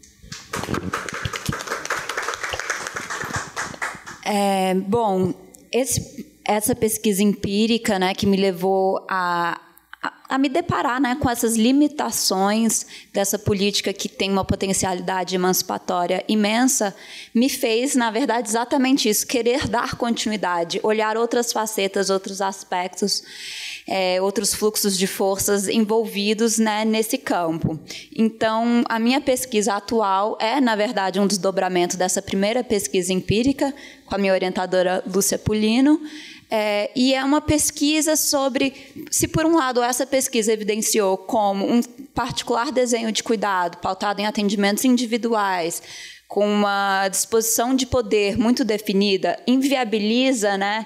Bom, essa pesquisa empírica, né, que me levou a me deparar, né, com essas limitações dessa política que tem uma potencialidade emancipatória imensa, me fez, na verdade, exatamente isso, querer dar continuidade, olhar outras facetas, outros aspectos, outros fluxos de forças envolvidos, né, nesse campo. Então, a minha pesquisa atual é, na verdade, um desdobramento dessa primeira pesquisa empírica, com a minha orientadora Lúcia Pulino, e é uma pesquisa sobre, se por um lado essa pesquisa evidenciou como um particular desenho de cuidado pautado em atendimentos individuais, com uma disposição de poder muito definida, inviabiliza, né,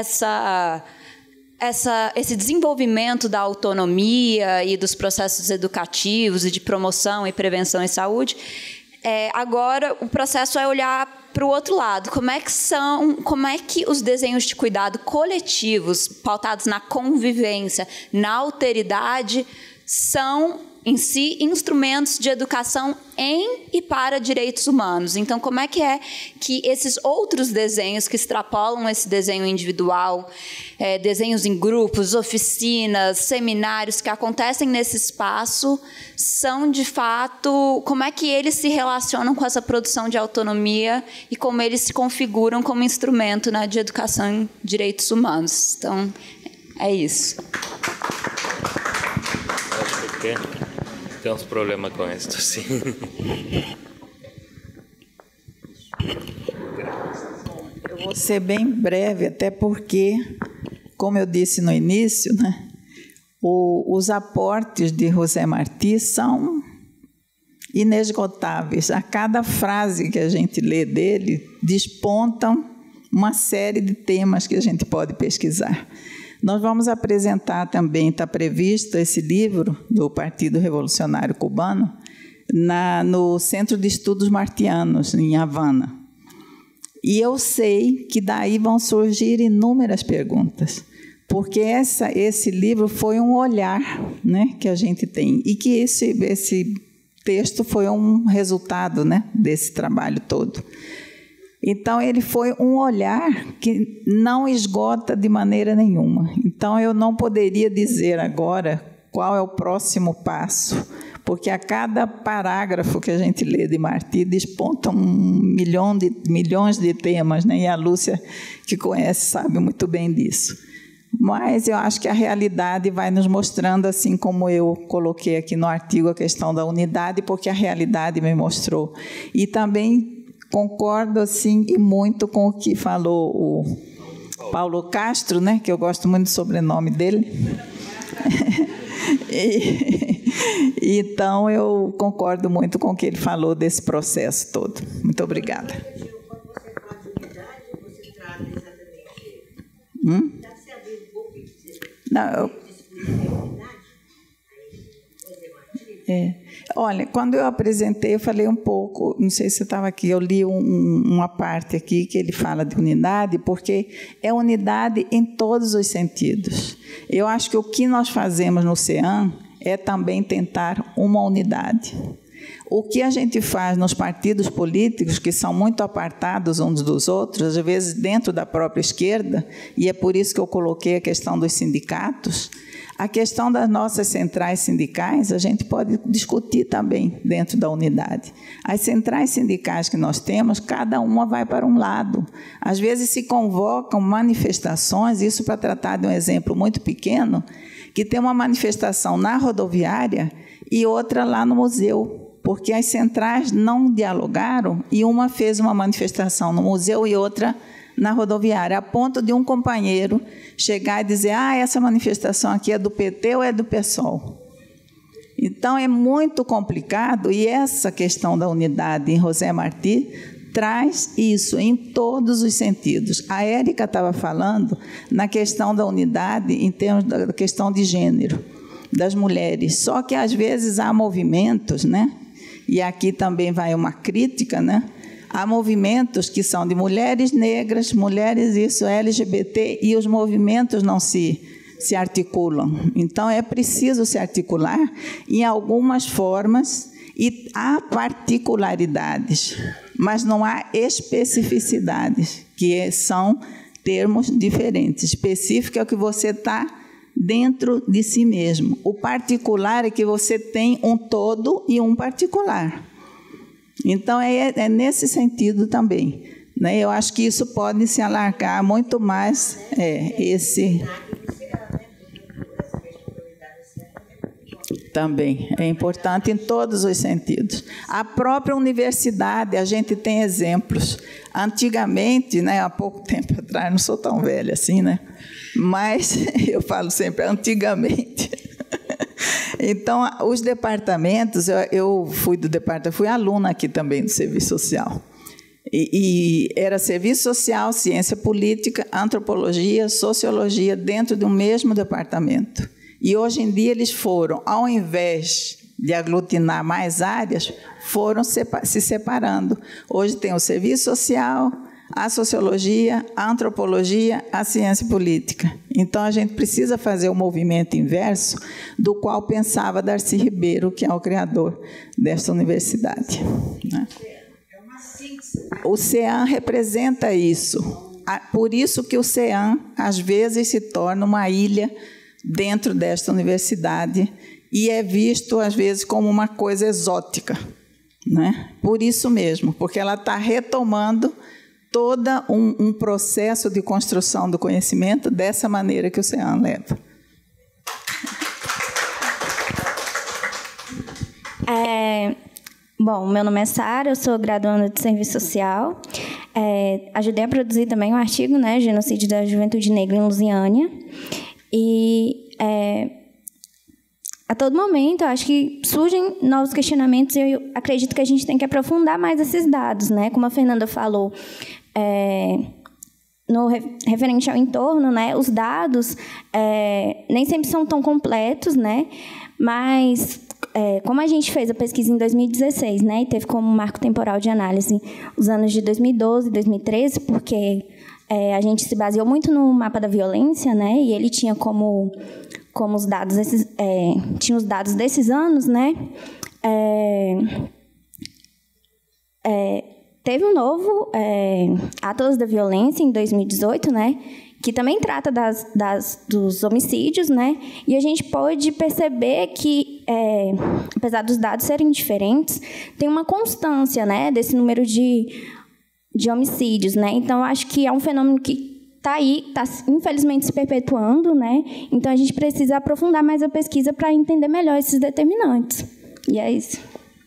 esse desenvolvimento da autonomia e dos processos educativos e de promoção e prevenção em saúde, agora o processo é olhar para o outro lado, como é que os desenhos de cuidado coletivos, pautados na convivência, na alteridade, são, em si, instrumentos de educação em e para direitos humanos. Então, como é que esses outros desenhos que extrapolam esse desenho individual, desenhos em grupos, oficinas, seminários que acontecem nesse espaço, são, de fato, como é que eles se relacionam com essa produção de autonomia e como eles se configuram como instrumento, né, de educação em direitos humanos. Então, é isso. Acho que tem uns problemas com isso, sim. Eu vou ser bem breve, até porque, como eu disse no início, né, os aportes de José Martí são inesgotáveis. A cada frase que a gente lê dele, despontam uma série de temas que a gente pode pesquisar. Nós vamos apresentar também, está previsto esse livro do Partido Revolucionário Cubano no Centro de Estudos Martianos, em Havana. E eu sei que daí vão surgir inúmeras perguntas, porque esse livro foi um olhar, né, que a gente tem, e que esse texto foi um resultado, né, desse trabalho todo. Então, ele foi um olhar que não esgota de maneira nenhuma. Então, eu não poderia dizer agora qual é o próximo passo, porque a cada parágrafo que a gente lê de Martí desponta milhões de temas, né? E a Lúcia, que conhece, sabe muito bem disso. Mas eu acho que a realidade vai nos mostrando, assim como eu coloquei aqui no artigo a questão da unidade, porque a realidade me mostrou. E também concordo assim, e muito com o que falou o Paulo Castro, né? Que eu gosto muito do sobrenome dele. Então, eu concordo muito com o que ele falou desse processo todo. Muito obrigada. Não, olha, quando eu apresentei, eu falei um pouco, não sei se você estava aqui, eu li uma parte aqui que ele fala de unidade, porque é unidade em todos os sentidos. Eu acho que o que nós fazemos no CEAM é também tentar uma unidade. O que a gente faz nos partidos políticos, que são muito apartados uns dos outros, às vezes dentro da própria esquerda, e é por isso que eu coloquei a questão dos sindicatos, a questão das nossas centrais sindicais, a gente pode discutir também dentro da unidade. As centrais sindicais que nós temos, cada uma vai para um lado. Às vezes se convocam manifestações, isso para tratar de um exemplo muito pequeno, que tem uma manifestação na rodoviária e outra lá no museu, porque as centrais não dialogaram e uma fez uma manifestação no museu e outra na rodoviária, a ponto de um companheiro chegar e dizer: essa manifestação aqui é do PT ou é do PSOL? Então, é muito complicado, e essa questão da unidade em José Martí traz isso em todos os sentidos. A Érica estava falando na questão da unidade em termos da questão de gênero, das mulheres, só que, às vezes, há movimentos, né? E aqui também vai uma crítica, né? Há movimentos que são de mulheres negras, mulheres isso, LGBT, e os movimentos não se articulam. Então, é preciso se articular em algumas formas, e há particularidades, mas não há especificidades, que são termos diferentes. Específico é o que você está dentro de si mesmo. O particular é que você tem um todo e um particular. Então, é nesse sentido também, né? Eu acho que isso pode se alargar muito mais, também é importante em todos os sentidos. A própria universidade, a gente tem exemplos. Antigamente, né, há pouco tempo atrás, não sou tão velha assim, né? Mas eu falo sempre antigamente. Então, os departamentos, eu fui aluna aqui também do Serviço Social. E era Serviço Social, Ciência Política, Antropologia, Sociologia, dentro de um mesmo departamento. E hoje em dia eles foram, ao invés de aglutinar mais áreas, foram se separando. Hoje tem o Serviço Social, a Sociologia, a Antropologia, a Ciência Política. Então, a gente precisa fazer o movimento inverso do qual pensava Darcy Ribeiro, que é o criador desta universidade, né? O CEAM representa isso. Por isso que o CEAM, às vezes, se torna uma ilha dentro desta universidade e é visto, às vezes, como uma coisa exótica, né? Por isso mesmo, porque ela está retomando todo um processo de construção do conhecimento dessa maneira que o CEAM leva. Bom, meu nome é Sara, eu sou graduanda de Serviço Social. Ajudei a produzir também um artigo, né, Genocídio da Juventude Negra em Lusiânia. E a todo momento, eu acho que surgem novos questionamentos e eu acredito que a gente tem que aprofundar mais esses dados, né? Como a Fernanda falou, no referente ao entorno, né? Os dados nem sempre são tão completos, né? Mas como a gente fez a pesquisa em 2016, né? E teve como marco temporal de análise os anos de 2012 e 2013, porque a gente se baseou muito no mapa da violência, né? E ele tinha como os dados tinha os dados desses anos, né? Teve um novo Atlas da Violência em 2018, né? Que também trata dos homicídios, né? E a gente pôde perceber que apesar dos dados serem diferentes, tem uma constância, né, desse número de homicídios, né? Então, acho que é um fenômeno que está aí, está infelizmente se perpetuando, né? Então, a gente precisa aprofundar mais a pesquisa para entender melhor esses determinantes. E é isso.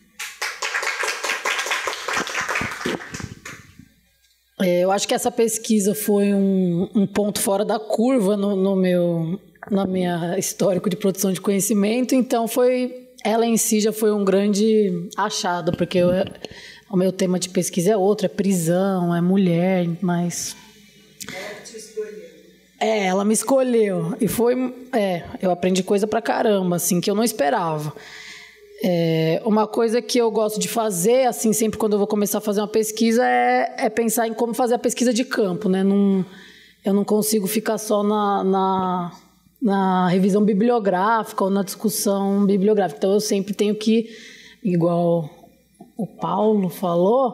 Eu acho que essa pesquisa foi um ponto fora da curva na minha histórico de produção de conhecimento, então ela em si já foi um grande achado, porque o meu tema de pesquisa é outro, é prisão, é mulher, mas... Ela te escolheu. Ela me escolheu, e eu aprendi coisa pra caramba, assim, que eu não esperava. Uma coisa que eu gosto de fazer, assim, sempre quando eu vou começar a fazer uma pesquisa, é pensar em como fazer a pesquisa de campo, né? Eu não consigo ficar só na revisão bibliográfica ou na discussão bibliográfica. Então, eu sempre tenho que, igual o Paulo falou,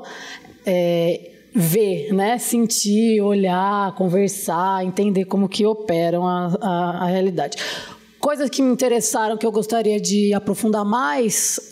ver, né? Sentir, olhar, conversar, entender como que operam a realidade. Coisas que me interessaram, que eu gostaria de aprofundar mais,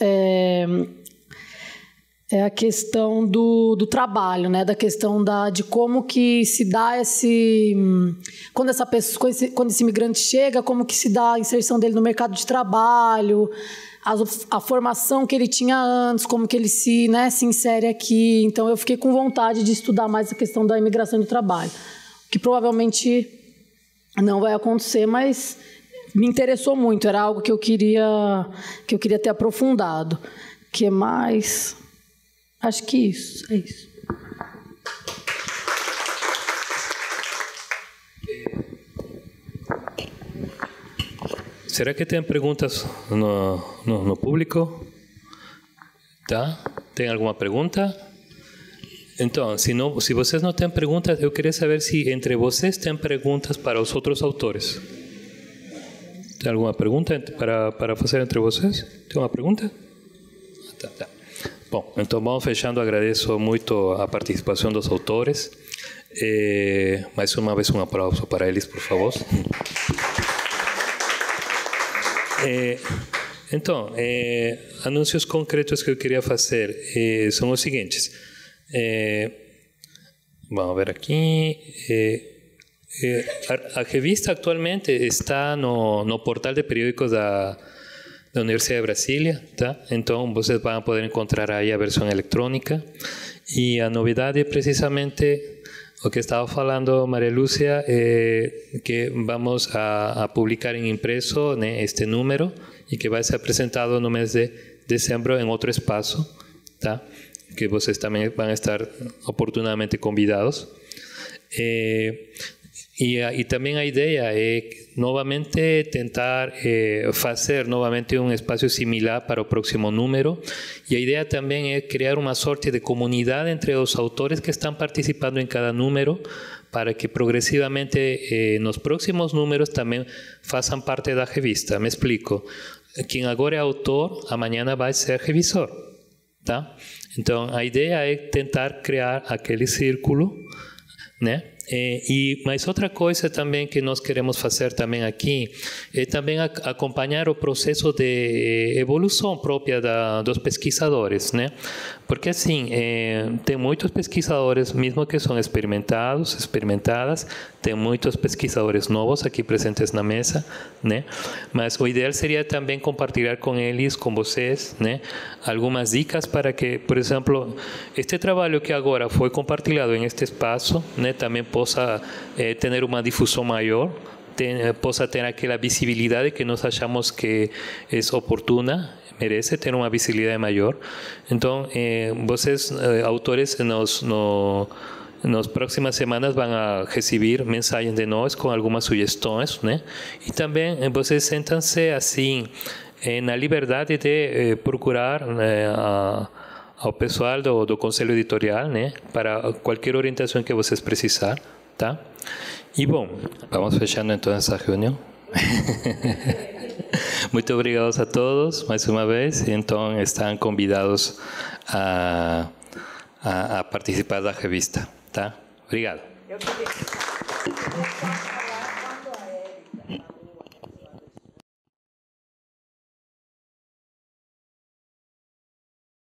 é a questão do trabalho, né? Da questão de como que se dá quando esse imigrante chega, como que se dá a inserção dele no mercado de trabalho, a formação que ele tinha antes, como que ele se insere aqui. Então, eu fiquei com vontade de estudar mais a questão da imigração do trabalho, que provavelmente não vai acontecer, mas me interessou muito, era algo que eu queria ter aprofundado. O que mais? Acho que isso, é isso. Será que tem perguntas no público? Tá? Tem alguma pergunta? Então, se vocês não têm perguntas, eu queria saber se entre vocês tem perguntas para os outros autores. Tem alguma pergunta para fazer entre vocês? Tem uma pergunta? Tá. Bom, então vamos fechando. Agradeço muito a participação dos autores. Mais uma vez, um aplauso para eles, por favor. Então, anúncios concretos que eu queria fazer são os seguintes. Vamos ver aqui. A revista atualmente está no portal de periódicos da Universidade de Brasília, tá? Então, vocês vão poder encontrar aí a versão eletrônica. E a novidade é precisamente o que estava falando Maria Lúcia, que vamos a publicar em impreso, né, este número, e que vai ser apresentado no mês de dezembro em outro espaço, tá? Que vocês também vão estar oportunamente convidados. E também a ideia é novamente tentar fazer novamente um espaço similar para o próximo número. E a ideia também é criar uma sorte de comunidade entre os autores que estão participando em cada número, para que progressivamente nos próximos números também façam parte da revista. Me explico. Quem agora é autor, amanhã vai ser revisor, tá? Então, a ideia é tentar criar aquele círculo, né? Mas outra coisa também que nós queremos fazer também aqui é também acompanhar o processo de evolução própria dos pesquisadores, né? Porque assim, tem muitos pesquisadores mesmo que são experimentadas, tem muitos pesquisadores novos aqui presentes na mesa, né? Mas o ideal seria também compartilhar com eles, com vocês, né, algumas dicas para que, por exemplo, este trabalho que agora foi compartilhado em este espaço, né, também possa ter uma difusão maior, possa ter aquela visibilidade que nós achamos que é oportuna, merece ter uma visibilidade maior. Então, vocês, autores, nas próximas semanas vão a receber mensagens de nós com algumas sugestões, né? E também vocês sentem-se assim na liberdade de procurar ao pessoal do Conselho Editorial, né, para qualquer orientação que vocês precisar, tá? E bom, vamos fechando então essa reunião. Muito obrigado a todos mais uma vez. Então, estão convidados a participar da revista, tá? Obrigado.